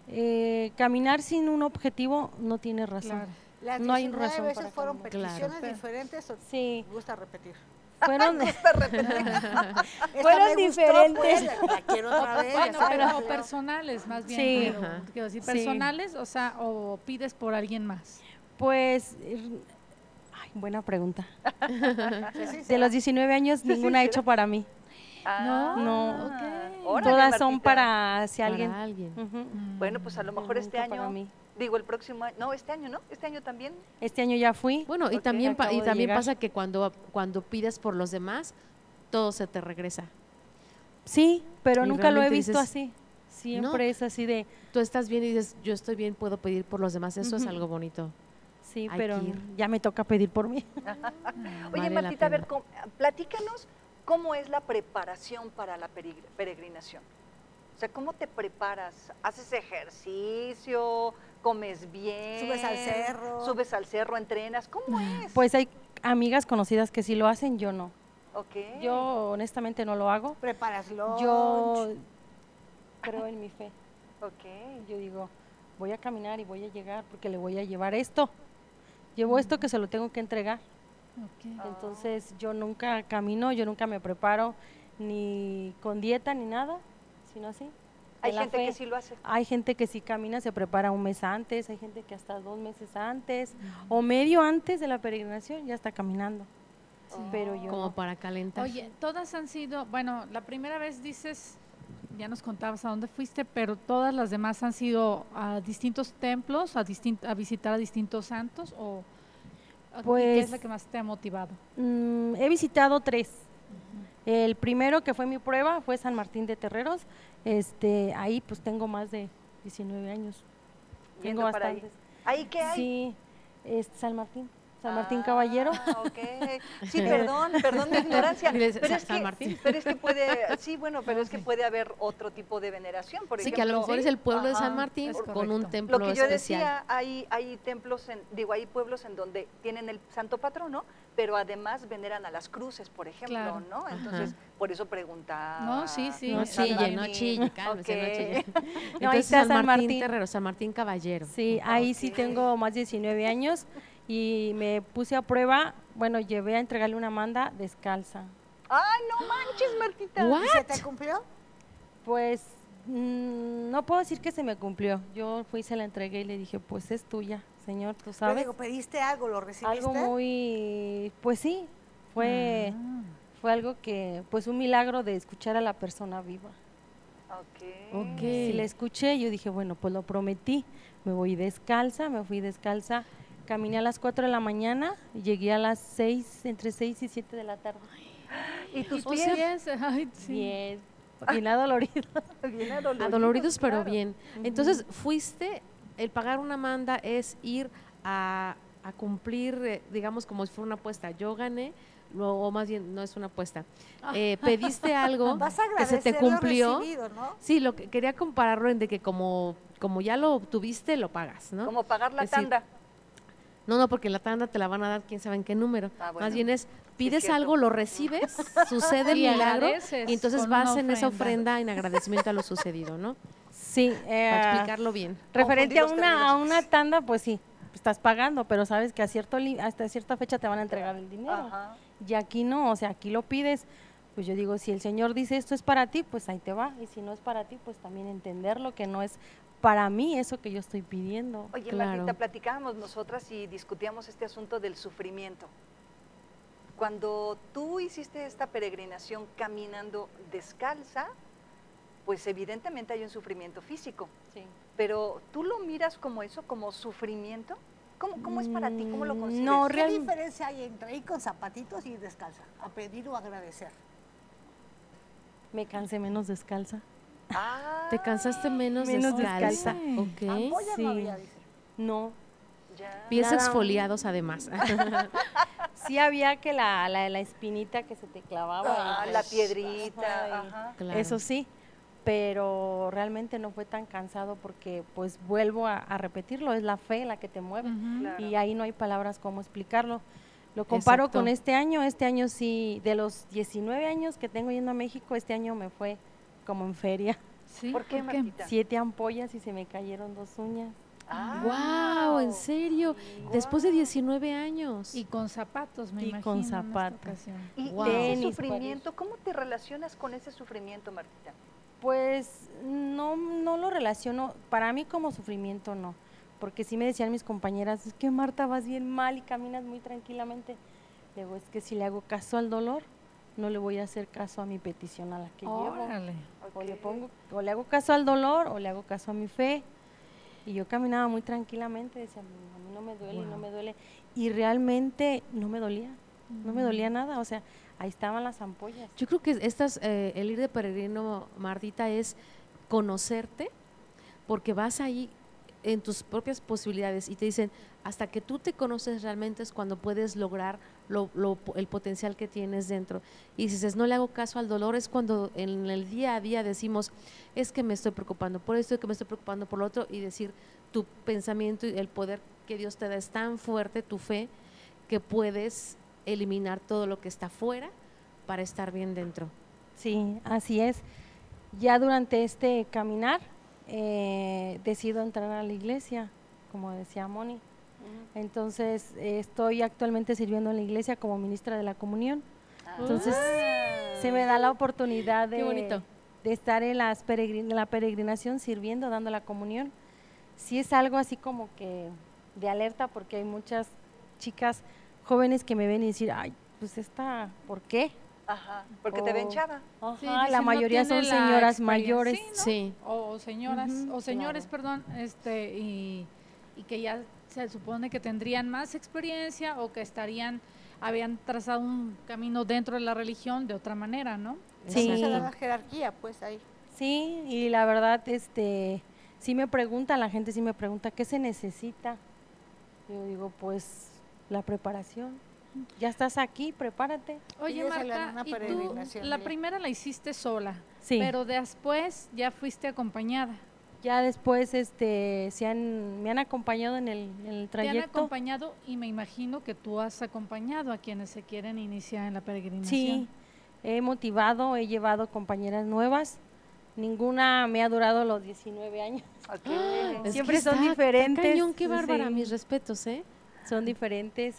caminar sin un objetivo no tiene razón. Las No hay 19 razón veces para fueron caminar. peticiones Claro. diferentes o Sí, te gusta repetir. fueron, Esta Fueron me gustó, diferentes. pues, la quiero otra vez. Bueno, ya sabes, pero Leo. personales, más bien. Sí. Quiero decir, Sí. personales, o sea, o pides por alguien más. pues, ay, buena pregunta. Sí, sí, De será. los 19 años, ninguna he será. hecho para mí. Ah, No. Ok. órale, Todas son Martita. para si Para alguien. alguien. Ujú. Bueno, pues a lo mejor este Nunca para año, mí. digo el próximo año, no, este año, ¿no? Este año también. Este año ya fui. Bueno, y Ok, también, acabo de llegar. pasa que cuando pides por los demás, todo se te regresa. Sí, pero Y nunca lo he realmente visto dices, así. Siempre es así de, Tú estás bien y dices, yo estoy bien, puedo pedir por los demás. Eso es Ujú. algo bonito. sí, Hay pero que ir. ya me toca pedir por mí. Oye, Vale la Martita, a ver, pena. platícanos cómo es la preparación para la peregrinación. O sea, ¿cómo te preparas? ¿Haces ejercicio? ¿Comes bien? ¿Subes al cerro? ¿Subes al cerro? ¿Entrenas? ¿Cómo es? Pues hay amigas conocidas que sí lo hacen, yo no. Ok. Yo honestamente no lo hago. Preparas lunch. Yo creo en mi fe. Ok. Yo digo, voy a caminar y voy a llegar porque le voy a llevar esto. Llevo esto que se lo tengo que entregar. Ok. Entonces yo nunca camino, yo nunca me preparo ni con dieta ni nada, sino así. Hay en la gente fe. que sí lo hace. Hay gente que sí camina, se prepara un mes antes, hay gente que hasta 2 meses antes o medio antes de la peregrinación ya está caminando. Pero yo Como no. para calentar. Oye, todas han sido, bueno, la primera vez dices, ya nos contabas a dónde fuiste, pero todas las demás han sido a distintos templos, a visitar a distintos santos, o ¿qué es Pues- la que más te ha motivado? He visitado 3. El primero que fue mi prueba fue San Martín de Terreros. Ahí pues tengo más de 19 años. Yendo Tengo para ahí. bastantes. ¿Ahí qué hay? Sí, San Martín. San Martín Caballero. Ok. Sí, perdón mi ignorancia. Diles, Pero es San que, Martín. pero es que puede, sí, bueno, pero es que puede haber otro tipo de veneración. Por Sí, ejemplo, que a lo mejor es el pueblo de San Ajá. Martín es con un correcto. templo Lo que yo especial. decía, hay templos, hay pueblos en donde tienen el santo patrono, pero además veneran a las cruces, por ejemplo, Claro. ¿no? Entonces, por eso preguntaba. No, sí, sí. No San chille, no Martín. chille, cálmese, no Ok. chille. No, ahí Entonces está San San Martín Martín. Terrero, San Martín Caballero. Sí, ahí sí Ok. tengo más de 19 años y me puse a prueba, bueno, llevé a entregarle una manda descalza. ¡Ay, no manches, Martita! What? ¿Y se te cumplió? Pues no puedo decir que se me cumplió. Yo fui, se la entregué y le dije, pues es tuya, señor, tú Pero sabes. digo, ¿pediste algo? ¿Lo recibiste? Algo muy, pues sí, fue Ah. algo que, pues un milagro de escuchar a la persona viva. Ok. Si la escuché, yo dije, bueno, pues lo prometí, me voy descalza, me fui descalza, caminé a las 4 de la mañana y llegué a las 6, entre 6 y 7 de la tarde. ¿Y tus O pies? sea, ay, sí. Bien adolorido. Bien adoloridos. Adoloridos, pero claro. bien. Entonces, fuiste, el pagar una manda es ir a cumplir, digamos, como si fuera una apuesta. Yo gané, o más bien, no es una apuesta. Pediste algo Vas a que se te agradecer cumplió. lo recibido, ¿no? Sí, lo que quería compararlo en de que como ya lo obtuviste, lo pagas, ¿no? Como pagar la Es decir, tanda. No, porque la tanda te la van a dar quién sabe en qué número. Ah, bueno. Más bien es, pides cierto. algo, lo recibes, sucede el Y milagro agradeces y entonces con vas una en esa ofrenda. ofrenda en agradecimiento a lo sucedido, ¿no? Sí, Para explicarlo bien. referente a Confundí los a términos. una tanda, pues sí, estás pagando, pero sabes que hasta cierta fecha te van a entregar el dinero. Ajá. Y aquí no, o sea, aquí lo pides. Pues yo digo, si el Señor dice esto es para ti, pues ahí te va. Y si no es para ti, pues también entenderlo, que no es para mí eso que yo estoy pidiendo. Oye, Claro. Martita, platicábamos nosotras y discutíamos este asunto del sufrimiento. Cuando tú hiciste esta peregrinación caminando descalza, pues evidentemente hay un sufrimiento físico, Sí. pero ¿tú lo miras como eso, como sufrimiento? ¿Cómo es para ti? ¿Cómo lo concibes? No, ¿Qué real- diferencia hay entre ir con zapatitos y ir descalza? A pedir o agradecer. Me cansé menos descalza. Ah, ¿Te cansaste menos Menos descalza? descalza. Ok. Ampollas sí. no había, dice. No, ya. Pies Nada. exfoliados además. sí había que la espinita que se te clavaba. Ah, y, la pues, piedrita, ajá, y- ajá. Claro. Eso sí, pero realmente no fue tan cansado porque pues vuelvo a repetirlo, es la fe la que te mueve. Ujú. Claro. Y ahí no hay palabras cómo explicarlo. Lo comparo Exacto. con este año sí, de los 19 años que tengo yendo a México, este año me fue como en feria. Sí, ¿Por qué, Martita? 7 ampollas y se me cayeron 2 uñas. ¡Wow! ¿En serio? Después de 19 años. Y con zapatos, me Y imagino. con en esta zapatos. ocasión. Y Wow. ese Tenis, sufrimiento, ¿cómo te relacionas con ese sufrimiento, Martita? Pues no lo relaciono, para mí como sufrimiento no, porque sí me decían mis compañeras, es que Marta vas bien mal y caminas muy tranquilamente. Le digo, es que si le hago caso al dolor, no le voy a hacer caso a mi petición a la que llevo. Órale. O le hago caso al dolor o le hago caso a mi fe. Y yo caminaba muy tranquilamente, decía, a mí no me duele y no me duele. Y realmente no me dolía, no me dolía nada, o sea, ahí estaban las ampollas. Yo creo que el ir de peregrino, Martita, es conocerte, porque vas ahí en tus propias posibilidades y te dicen, hasta que tú te conoces realmente es cuando puedes lograr el potencial que tienes dentro. Y si dices, no le hago caso al dolor, es cuando en el día a día decimos, es que me estoy preocupando por esto, que me estoy preocupando por lo otro, y decir, tu pensamiento y el poder que Dios te da es tan fuerte, tu fe, que puedes eliminar todo lo que está fuera para estar bien dentro. Sí, así es. Ya durante este caminar decido entrar a la iglesia, como decía Moni. Entonces estoy actualmente sirviendo en la iglesia como ministra de la comunión. Entonces se me da la oportunidad Qué bonito. de estar en la peregrinación sirviendo, dando la comunión. Sí es algo así como que de alerta porque hay muchas chicas jóvenes que me ven y decir, ay, pues esta, ¿por qué? Ajá, porque te ven O- chava. Ajá, Sí, la dicen, no mayoría son tiene la señoras experiencia. mayores. Sí, ¿no? Sí. O señoras, Ujú, o señores, claro. perdón, y que ya se supone que tendrían más experiencia o que habían trazado un camino dentro de la religión de otra manera, ¿no? Sí. Se da la jerarquía, pues ahí. Sí, y la verdad, sí me pregunta, la gente sí me pregunta, ¿qué se necesita? Yo digo, pues, la preparación. Ya estás aquí, prepárate. Oye, Ellos se le dan Marta, una y tú peregrinación, la sí. primera la hiciste sola, Sí. pero después ya fuiste acompañada. Ya después, me han acompañado en el Te han trayecto. acompañado y me imagino que tú has acompañado a quienes se quieren iniciar en la peregrinación. Sí, he motivado, he llevado compañeras nuevas. Ninguna me ha durado los 19 años. Ok. Es Siempre que son está diferentes, cañón, qué sí. bárbara, mis respetos, ¿eh? Son diferentes,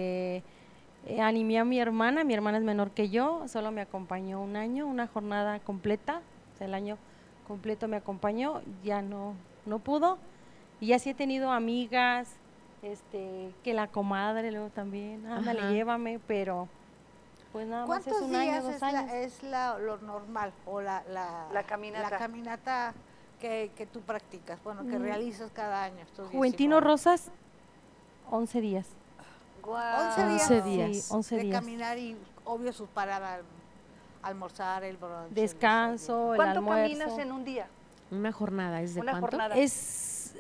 animé a mi hermana es menor que yo, solo me acompañó un año, una jornada completa, o sea, el año completo me acompañó, ya no pudo, y así he tenido amigas, que la comadre luego también, ándale, Ajá. llévame, pero Pues nada más es ¿Cuántos un año, días 2 es, años. lo normal o La caminata. la caminata que tú practicas, bueno, que realizas cada año? Estos Juventino 19? Rosas, 11 días. Guau. 11 días. 11 días. Sí, 11 De días. caminar y obvio sus paradas, almorzar, el brunch. el Descanso, el ¿Cuánto almuerzo. caminas en un día? Una jornada, ¿es de Una cuánto? jornada. Es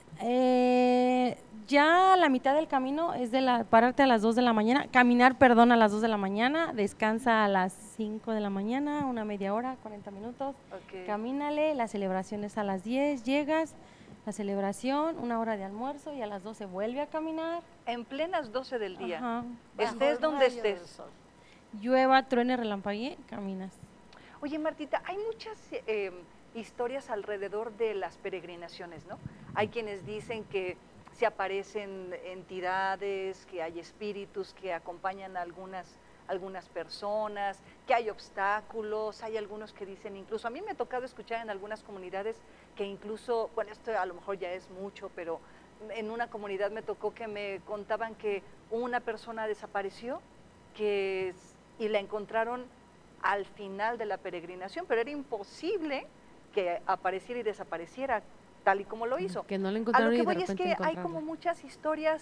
ya la mitad del camino es pararte a las 2 de la mañana, caminar, perdón, a las 2 de la mañana, descansa a las 5 de la mañana, una media hora, 40 minutos, Ok. camínale, la celebración es a las 10, llegas, la celebración, una hora de almuerzo y a las 12 vuelve a caminar. En plenas 12 del día. Ajá. Bajo Estés el donde rayo del estés. sol. Llueva, truene, relampaguee, caminas. Oye, Martita, hay muchas historias alrededor de las peregrinaciones, ¿no? Hay quienes dicen que se aparecen entidades, que hay espíritus que acompañan a algunas personas, que hay obstáculos, hay algunos que dicen incluso, a mí me ha tocado escuchar en algunas comunidades que incluso, bueno, esto a lo mejor ya es mucho, pero en una comunidad me tocó que me contaban que una persona desapareció y la encontraron al final de la peregrinación, pero era imposible que apareciera y desapareciera tal y como lo hizo. Que no lo A lo encontraron que y de voy es repente que hay encontrarlo. como muchas historias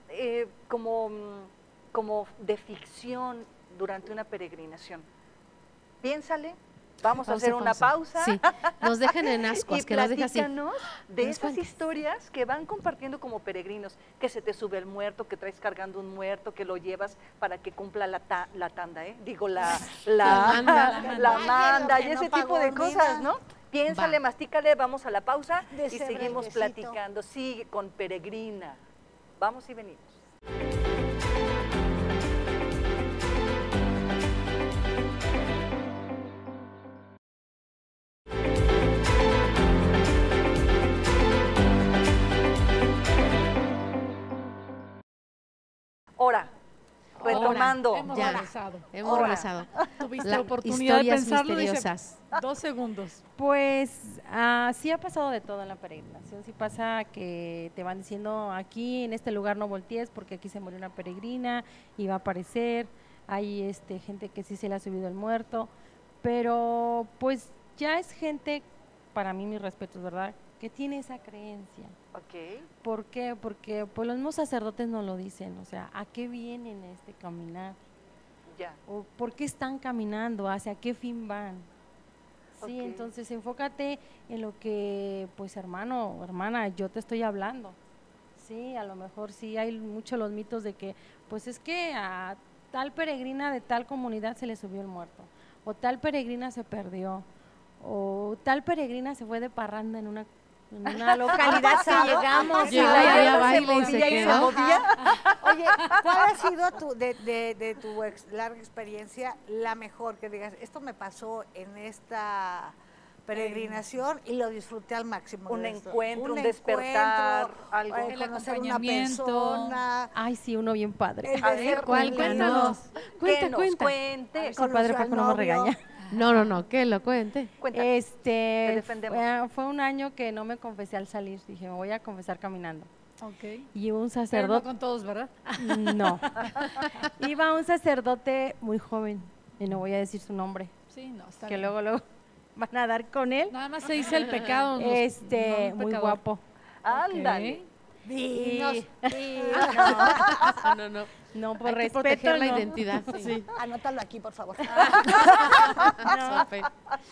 como de ficción durante una peregrinación. Piénsale, vamos a hacer una pausa. Sí, nos dejan en ascuas, Y que nos deja así. platícanos de Nos esas cuentas. historias que van compartiendo como peregrinos, que se te sube el muerto, que traes cargando un muerto, que lo llevas para que cumpla la tanda, digo, la manda Ay, y lo que ese no tipo de pagó, cosas, mira. ¿no? Piénsale, Va. mastícale, vamos a la pausa De y ese seguimos brequecito. platicando. Sigue con Peregrina. Vamos y venimos. Ahora, retomando. Hemos Ya. regresado. Hemos Ahora. regresado. Tuviste La- oportunidad de historias pensarlo, dice, misteriosas. 2 segundos. Pues sí ha pasado de todo en la peregrinación. Sí pasa que te van diciendo aquí en este lugar no voltees porque aquí se murió una peregrina y va a aparecer. Hay gente que sí se le ha subido el muerto, pero pues ya es gente, para mí mis respetos, ¿verdad? Que tiene esa creencia. Ok. ¿Por qué? Porque pues los mismos sacerdotes nos lo dicen, o sea, ¿a qué vienen caminar? Ya. ¿O por qué están caminando? ¿Hacia qué fin van? Sí, Ok. entonces enfócate en lo que, pues hermano, hermana, yo te estoy hablando. Sí, a lo mejor sí hay muchos los mitos de que, pues es que a tal peregrina de tal comunidad se le subió el muerto, o tal peregrina se perdió, o tal peregrina se fue de parranda en una localidad que llegamos. Llegó y y la- había baile y se movía y se quedó. movía. Oye, ¿cuál ha sido de tu larga experiencia la mejor? Que digas, esto me pasó en esta peregrinación y lo disfruté al máximo. Un de esto. encuentro, un despertar, algo. El conocer una acompañamiento. persona. Ay, sí, uno bien padre. El A de ver, ser ¿cuál cumplido. ganó? Cuenta, que nos cuenta. cuente. A ver si Conoció padre al para que no me novio. regaña. No, que lo cuente. Cuenta. Te Este, defendemos. fue un año que no me confesé al salir, dije, me voy a confesar caminando. Ok. Y un Pero no sacerdote, con todos, ¿verdad? no, iba un sacerdote muy joven, y no voy a decir su nombre, Sí, no, está que bien. luego van a dar con él. Nada más se dice el pecado. no el Muy pecador. guapo. Ándale. Dinos, Y- dinos. No. No, por Hay que respeto, proteger la no. identidad. Sí. Anótalo aquí, por favor. Sope.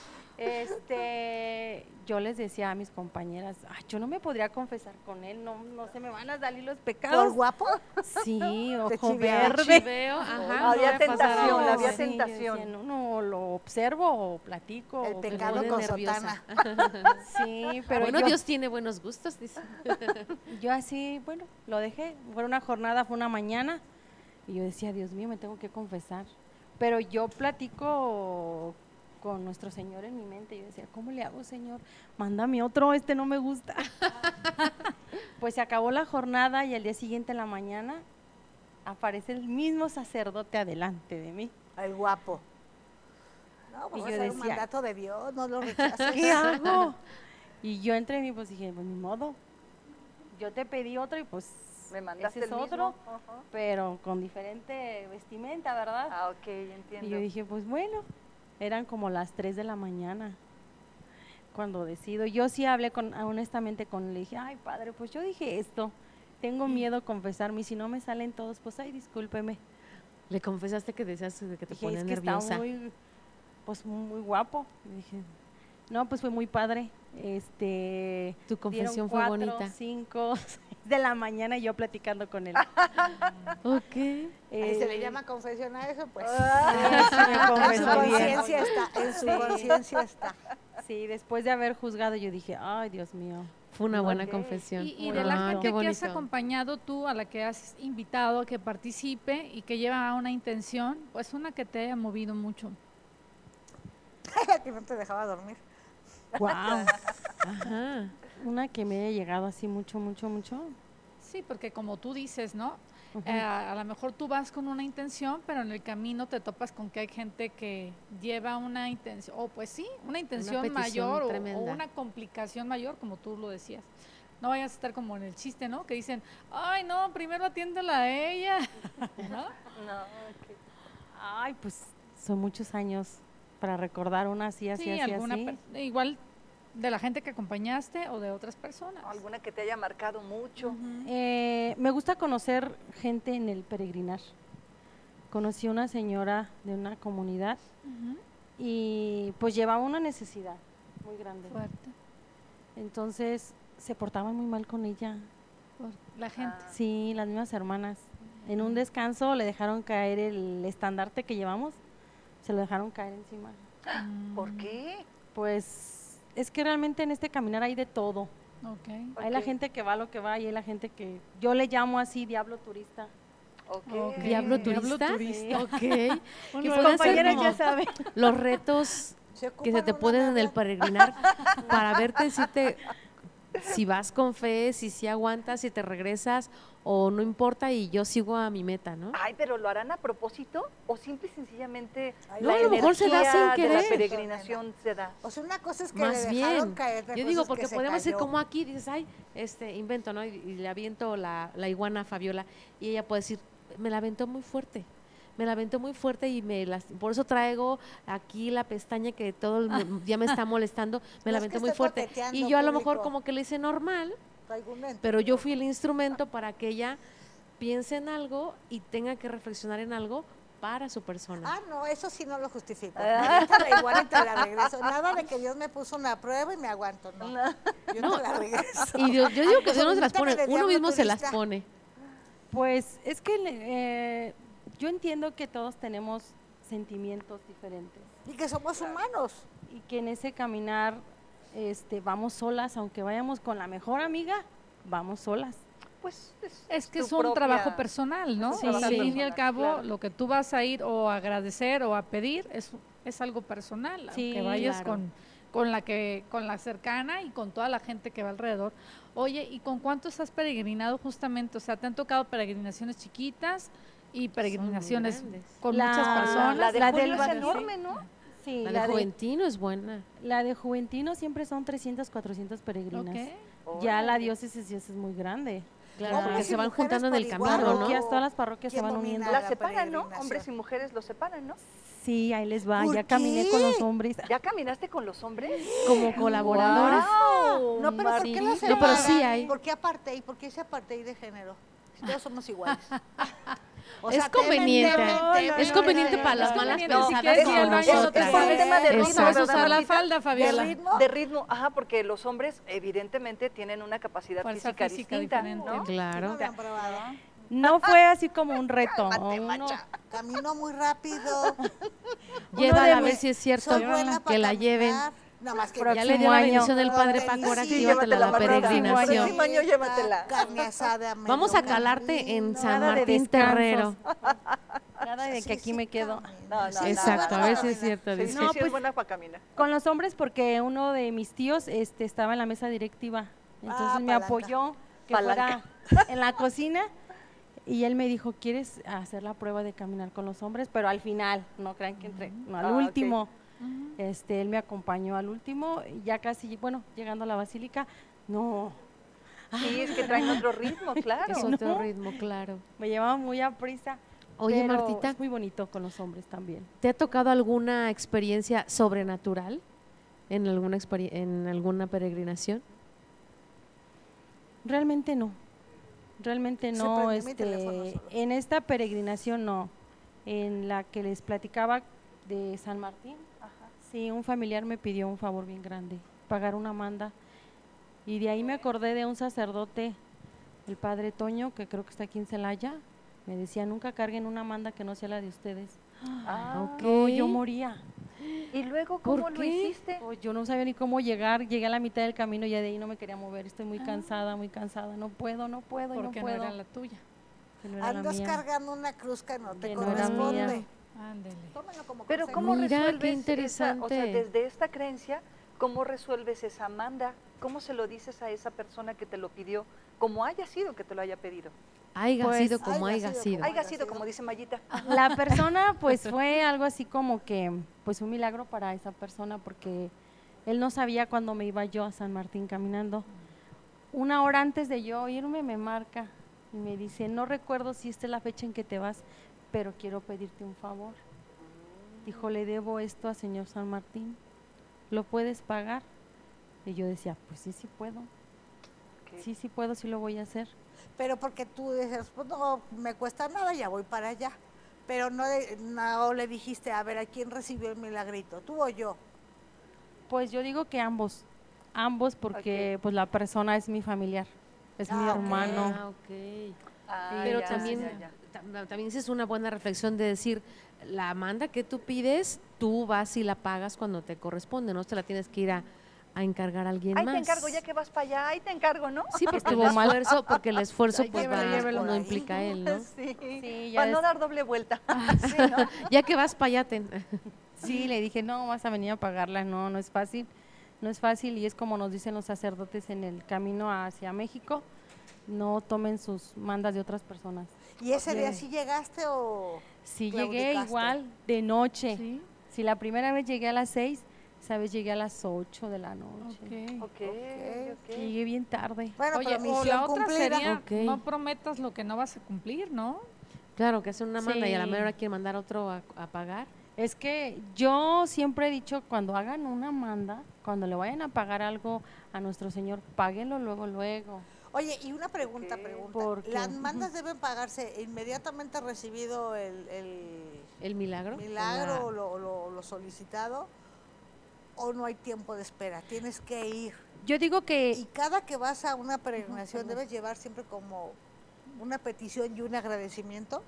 Yo les decía a mis compañeras, "Ay, yo no me podría confesar con él, no se me van a salir los pecados. ¿Por guapo? Sí, ojo chiveaba. verde. Chiveo, ajá. Había no voy a pasar tentación, algo. había Sí, tentación. yo decía, no, lo observo o platico. El o pecado pone con nerviosa. sotana. Sí, pero Bueno, yo, Dios tiene buenos gustos, dice. yo así, bueno, lo dejé. Fue una jornada, fue una mañana. Y yo decía, Dios mío, me tengo que confesar. Pero yo platico con nuestro Señor en mi mente. Yo decía, ¿cómo le hago, Señor? Mándame otro, este no me gusta. Pues se acabó la jornada y al día siguiente en la mañana aparece el mismo sacerdote adelante de mí. El guapo. No, pues Y va a yo ser un decía, mandato de Dios, no lo rechaces. ¿Qué hago? Y yo entre mí pues dije, pues ni modo. Yo te pedí otro y pues Me mandaste ese es el otro, mismo. Ajá. pero con diferente vestimenta, ¿verdad? Ah, ok, entiendo. Y yo dije, pues bueno, eran como las 3 de la mañana cuando decido. Yo sí hablé honestamente con él, le dije, ay padre, pues yo dije esto, tengo miedo a confesarme y si no me salen todos, pues ay, discúlpeme. Le confesaste que deseas que te Dije, ponía es que está nerviosa. muy guapo. Y dije, no, pues fue muy padre. Tu confesión dieron fue 4, bonita. 5, 6 de la mañana y yo platicando con él. Ok. Ahí se le Eh, llama confesión a eso, pues. sí, me En su confesó bien. conciencia está, en su Sí. conciencia está. Sí, después de haber juzgado, yo dije, ay, Dios mío. Fue una buena Ok. confesión. Y Muy de la Ah, gente qué que has bonito. acompañado tú, a la que has invitado a que participe y que lleva una intención, pues una que te haya movido mucho. La que no te dejaba dormir. Wow. Ajá. Una que me haya llegado así mucho. Sí, porque como tú dices, ¿no? Ujú. A lo mejor tú vas con una intención, pero en el camino te topas con que hay gente que lleva una intención, o pues sí, una intención petición mayor o tremenda. una complicación mayor, como tú lo decías. No vayas a estar como en el chiste, ¿no? Que dicen, ay, no, primero atiéndela a ella, ¿no? No, ok. Ay, pues son muchos años para recordar una así, así, Sí, así, alguna así. igual de la gente que acompañaste o de otras personas. Alguna que te haya marcado mucho. Ujú. Me gusta conocer gente en el peregrinar. Conocí una señora de una comunidad Ujú. y pues llevaba una necesidad muy grande. Fuerte. Entonces se portaban muy mal con ella. Por la gente. Ah. Sí, las mismas hermanas. En un descanso le dejaron caer el estandarte que llevamos, se lo dejaron caer encima. ¿Por Mm, qué? Pues es que realmente en este caminar hay de todo. Ok. Hay la Ok. gente que va a lo que va y hay la gente que yo le llamo así diablo turista. Ok. Ok. ¿Diablo Diablo turista? turista. Ok. Que Bueno, pueden ser compañeras como ya saben. los retos que se ocupan te una ponen en el nada. peregrinar para verte si vas con fe, si aguantas, si te regresas o no importa y yo sigo a mi meta, ¿no? Ay, pero ¿lo harán a propósito o simple y sencillamente Ay, No, la a lo mejor se da energía sin de la querer. peregrinación se da? O sea, una cosa es que Más le dejaron bien, caer. otra yo cosa digo, es que porque se podemos ser cayó. como aquí, dices, ay, invento, ¿no? Y le aviento la iguana a Fabiola y ella puede decir, me la aventó muy fuerte. Me la aventó muy fuerte y por eso traigo aquí la pestaña que todo el día me está molestando, me la No es que aventó muy esté fuerte. coqueteando, Y yo a lo mejor público. como que le hice normal, Traigo un lente. pero yo fui el instrumento para que ella piense en algo y tenga que reflexionar en algo para su persona. Ah, no, eso sí no lo justifico. Ahorita la igual y te la regreso. Nada de que Dios me puso una prueba y me aguanto, no. Yo te la regreso. Y yo digo que Dios no se las Pregúntame pone, de uno diablo mismo se las turista. pone. Pues es que yo entiendo que todos tenemos sentimientos diferentes Y que somos humanos. y que en ese caminar vamos solas, aunque vayamos con la mejor amiga, vamos solas. Pues Es que tu es un propia- trabajo personal, ¿no? Sí, O sea, al sí. fin y al cabo, Claro. lo que tú vas a ir o a agradecer o a pedir es algo personal, Sí, aunque vayas claro. con la cercana y con toda la gente que va alrededor. Oye, ¿y con cuántos has peregrinado justamente? O sea, ¿te han tocado peregrinaciones chiquitas y peregrinaciones grandes. con La- muchas personas? La de La Julio del es Bar- enorme, ¿no? Sí, La de Juventino es buena. la de Juventino siempre son 300, 400 peregrinas. Ok. Ya la Órale. diócesis ya es muy grande. Claro, Hombres porque y se van mujeres juntando en el por camino, igual, ¿no? Parroquias, todas las parroquias se ¿Quién van domina? uniendo. La la separan, ¿no? peregrinación. Hombres y mujeres los separan, ¿no? Sí, ahí les va. ¿Por Ya caminé qué? con los hombres. ¿Ya caminaste con los hombres? Como colaboradores. ¡Guau! No, pero ¿por Sí. qué lo No, separan? pero sí hay. ¿Por qué apartheid? ¿Por qué ese apartheid de género? Si todos somos iguales. O Es conveniente. Es conveniente para las malas conveniente, si pensadas quieres ir como al baño, nosotras. es por un tema de ritmo, No sabes ¿verdad, usar la Martita? falda, Fabiola. ¿De ritmo? De ritmo, ajá, porque los hombres evidentemente tienen una capacidad Fuerza física, física distinta, diferente. ¿no? No Claro. habían probado. No fue así como un reto. uno- Camino muy rápido. Llévala a ver mis- si es cierto Soy buena para que la lleven. Nada más que Ya le dio la año. bendición del Padre Sí, Paco, ahora sí, que sí, llévatela a la llévatela, Marta. peregrinación. Próximo año llévatela. Carne asada. Vamos a medio calarte en camino. San Nada de Martín descansos. Terrero. Nada de Sí, que aquí sí, me quedo. camino. No, Sí, Exacto, sí, a ver sí, si es sí. cierto. Sí, dice. sí, No, sí, es pues- buena para caminar. Con los hombres porque uno de mis tíos estaba en la mesa directiva. Entonces me palanca. apoyó que Palanca. fuera en la cocina y él me dijo, ¿quieres hacer la prueba de caminar con los hombres? Pero al final, no crean que entré, no, al Ah, ok. último. Él me acompañó al último, ya casi, bueno, llegando a la basílica, no, Sí, es que traen otro ritmo, claro. Es otro ritmo, claro. Me llevaba muy a prisa. Oye, pero Martita, es muy bonito con los hombres también. ¿te ha tocado alguna experiencia sobrenatural en alguna peregrinación? Realmente no. Realmente Se no. prendió mi teléfono solo. En esta peregrinación no. En la que les platicaba de San Martín, sí, un familiar me pidió un favor bien grande, pagar una manda. Y de ahí me acordé de un sacerdote, el padre Toño, que creo que está aquí en Celaya. Me decía, nunca carguen una manda que no sea la de ustedes. Ah, Ok. No, yo moría. ¿Y luego cómo ¿Por lo qué? hiciste? Oh, yo no sabía ni cómo llegar, llegué a la mitad del camino y ya de ahí no me quería mover. Estoy muy cansada, no puedo, no puedo, y no Porque no puedo. era la tuya. Que no era la Andas mía. cargando una cruz que no te Que no era corresponde. mía. Ándele. Tómalo como Pero consejo. ¿cómo Mira, qué resuelves interesante. o sea, desde esta creencia, cómo resuelves esa manda? ¿Cómo se lo dices a esa persona que te lo pidió, como haya sido que te lo haya pedido? Haiga Pues, sido como haiga haiga sido sido. como Haya sido, como dice Mayita. La persona pues fue algo así como que pues un milagro para esa persona porque él no sabía cuándo me iba yo a San Martín caminando. Una hora antes de yo irme me marca y me dice, no recuerdo si esta es la fecha en que te vas, pero quiero pedirte un favor. Dijo, le debo esto a señor San Martín, ¿lo puedes pagar? Y yo decía, pues sí, sí puedo, Ok. sí puedo, sí lo voy a hacer. Pero porque tú dices, pues no me cuesta nada, ya voy para allá. Pero no le dijiste, a ver, ¿a quién recibió el milagrito? ¿Tú o yo? Pues yo digo que ambos porque pues la persona es mi familiar, es mi Ah, ok. hermano. Ah, ok. Ah, Pero ya, también, ya, ya. también esa es una buena reflexión de decir, la manda que tú pides, tú vas y la pagas cuando te corresponde, no te la tienes que ir a encargar a alguien Ahí más. te encargo, ya que vas para allá, ahí te encargo, ¿no? Sí, porque Estuvo mal. porque el esfuerzo Ay, pues llévelo, llévelo no ahí. implica él, ¿no? Sí, Sí, ya para no es- dar doble vuelta. Sí, ¿no? Ya que vas para allá, Sí, le dije, no, vas a venir a pagarla, no, no es fácil, no es fácil y es como nos dicen los sacerdotes en el camino hacia México, no tomen sus mandas de otras personas. ¿Y ese día Sí. sí llegaste o...? Si Claudicaste. llegué igual de noche, Sí. si la primera vez llegué a las 6, esa vez llegué a las 8 de la noche. Ok. Ok, ok. Y llegué bien tarde. Bueno, Oye, pero o misión la otra cumplida. sería, Ok. no prometas lo que no vas a cumplir, ¿no? Claro, que hacen una manda y a la Sí. mera hora quieren mandar a otro a pagar. Es que yo siempre he dicho, cuando hagan una manda, cuando le vayan a pagar algo a nuestro Señor, páguenlo luego. Oye, y una pregunta, Ok. Porque- ¿Las mandas deben pagarse inmediatamente recibido el El milagro. milagro o lo solicitado? ¿O no hay tiempo de espera? Tienes que ir. Yo digo Y que cada que vas a una peregrinación debes llevar siempre como una petición y un agradecimiento.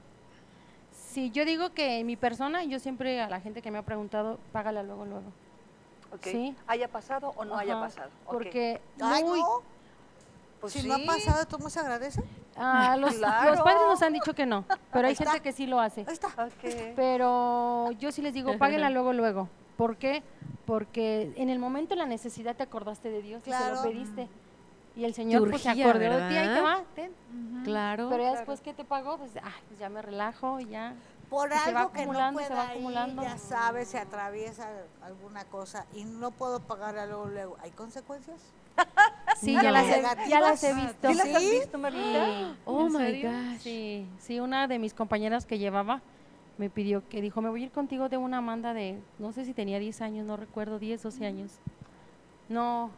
sí, yo digo que en mi persona, yo siempre a la gente que me ha preguntado, págala luego. Ok. Sí. ¿Haya pasado o no haya Ajá, pasado? Ok. Porque Ay, muy, no, Pues si sí. no ha pasado, ¿tú no se agradece? los Claro. padres nos han dicho que no, pero hay Ahí gente está. que sí lo hace. Ahí está. Ok. Pero yo sí les digo, páguenla luego. ¿Por qué? Porque en el momento de la necesidad te acordaste de Dios y se Claro. lo pediste. Y el Señor pues, se urgía, acordó de ti, ahí te ¿verdad? va, ten. Claro. Pero ya después que te pagó, pues, pues ya me relajo, ya. Por Y se va algo que no acumulando, se pueda va acumulando. ir, ya sabes, se atraviesa alguna cosa y no puedo pagarla luego. ¿Hay consecuencias? Sí, No. ya las he Negativas. visto. ¿Sí las has ¿Sí? visto, Martita? Oh ¿En my serio? gosh. Sí, una de mis compañeras que llevaba me pidió que dijo, me voy a ir contigo de una manda de, no sé si tenía 10 años, no recuerdo, 10, 12 años. No,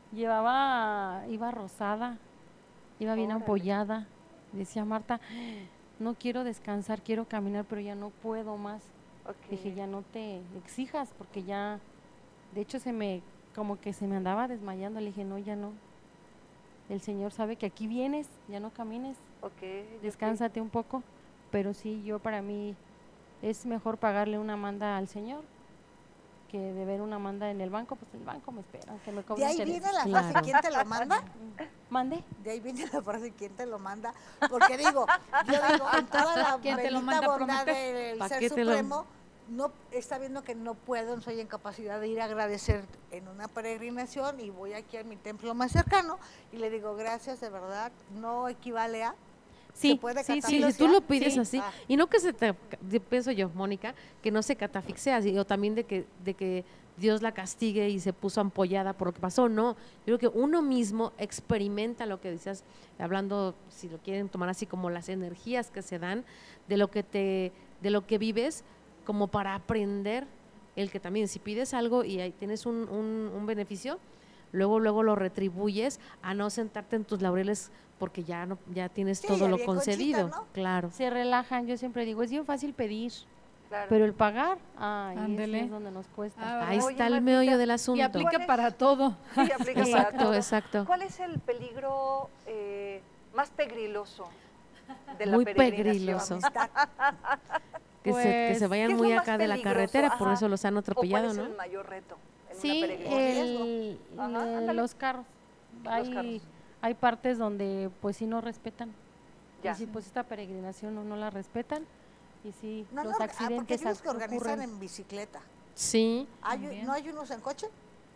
iba rosada, iba bien Órale. ampollada. Decía Marta, no quiero descansar, quiero caminar, pero ya no puedo más. Ok. Dije, ya no te exijas, porque ya, de hecho como que se me andaba desmayando. Le dije, no, ya no. El Señor sabe que aquí vienes, ya no camines, Ok, descánsate un poco. Pero sí, para mí es mejor pagarle una manda al Señor que deber una manda en el banco, pues el banco me espera, que me De cobre ahí intereses. viene la Claro. frase, ¿quién te lo manda? ¿Mande? De ahí viene la frase, ¿quién te lo manda? Porque yo digo, en toda la ¿Quién te lo bendita manda a bondad prometer? del ¿Pa' Ser qué te lo- Supremo, no está viendo que no puedo, no soy en capacidad de ir a agradecer en una peregrinación y voy aquí a mi templo más cercano y le digo, gracias, de verdad, no equivale a... Sí, puede sí, Sí, catafixear? si tú lo pides Sí. así, Ah. y no que se te, pienso yo, Mónica, que no se catafixea, o también de que Dios la castigue y se puso ampollada por lo que pasó. No, yo creo que uno mismo experimenta lo que decías, hablando, si lo quieren tomar así, como las energías que se dan de lo que vives, como para aprender el que también si pides algo y ahí tienes un beneficio, luego lo retribuyes a no sentarte en tus laureles porque ya tienes Sí, todo lo bien concedido. Conchita, ¿no? Claro. Se relajan, yo siempre digo, es bien fácil pedir, Claro. pero el pagar, ay, Ándele. es donde nos cuesta. Ah, Ahí Oye, está el Martita, meollo del Y asunto. aplica ¿Cuál es? para todo. Sí, aplica para Exacto, todo. exacto. ¿Cuál es el peligro más pegriloso de la Muy peregrinación? pegriloso. Amistad. Que se Pues, vayan ¿qué es muy lo más acá de la peligroso? carretera, por Ajá. eso los han ¿O atropellado, cuál es ¿no? el mayor reto en una Sí, peregrinación? Ajá, ándale. los carros. carros. Hay partes donde pues sí no respetan. Ya. Y si pues esta peregrinación no la respetan y sí, No, los no, porque accidentes hay unos que organizan ocurren. en bicicleta. Sí, También. ¿No hay unos en coche?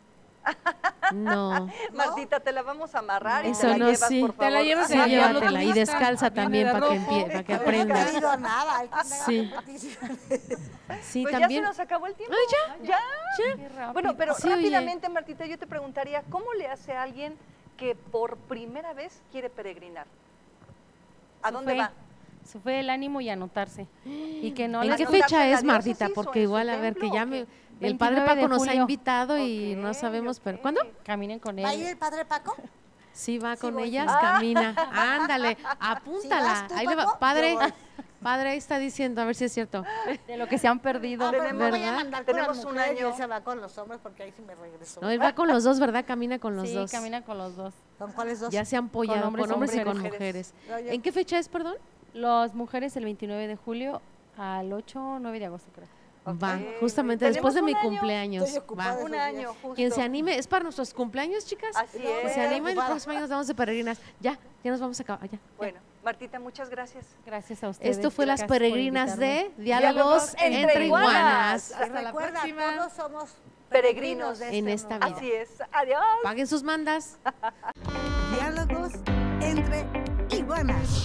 no. Martita, te la vamos a amarrar y Eso te la no, llevas, sí. por Te la favor. llevas Sí, en el diablo llévatela y turista. descalza Viene también de para que, rojo. para que No he aprendas. caído nada. Hay que andar Sí. en competición. Sí, Pues ya también. se nos acabó el tiempo. Ya. Qué rápido. Bueno, pero Sí, oye. rápidamente, Martita, yo te preguntaría, ¿cómo le hace a alguien que por primera vez quiere peregrinar? ¿A Su dónde fe, va? Su fe, el ánimo y anotarse. Y que no ¿En les qué ¿Anotarse fecha en la es, Martita? diócesis o Porque en su igual, a ver, que templo ya o me... qué? El Padre 29 de Paco nos ha julio. invitado y no Ok, sabemos, pero... ok. ¿Cuándo? caminen con ¿Va a ir él. el padre Paco? Sí, va con voy. ellas, Ah. camina. Ándale, apúntala. Si vas tú, Ahí le va. Paco, Padre, yo voy. padre, ahí está diciendo, a ver si es cierto. De lo que se han perdido. Ah, pero no voy a ¿verdad? mandar con las Tenemos un mujeres y año. él se va con los hombres porque ahí sí me regreso. No, él va con los dos, ¿verdad? Camina con los Sí, dos. camina con los dos. ¿Con cuáles dos? Ya se han apoyado Con con hombres hombres y y con mujeres. mujeres. No, yo- ¿En qué fecha es, perdón? Las mujeres el 29 de julio al 8 o 9 de agosto, creo. Va, Ok, justamente tenemos después de un mi año. cumpleaños. Estoy ocupada. Va. esos Un días. año, justo. Quien se anime, es para nuestros cumpleaños, chicas. Así No, Que es. se anime, el ocupada. próximo año nos vamos de peregrinas. Ya nos vamos a acabar. Ya. Bueno, Martita, muchas gracias. Gracias a ustedes. Esto fue Las Gracias por Peregrinas invitarme. de Diálogos entre Iguanas. Y Hasta la recuerda, próxima. todos somos Peregrinos de en este esta mundo. vida. Así es. Adiós. Paguen sus mandas. Diálogos entre iguanas.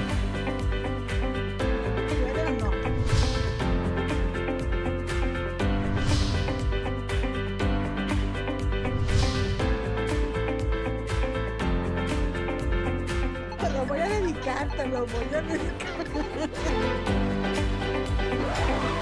¿Puede o no? Te lo voy a dedicar, te lo voy a dedicar.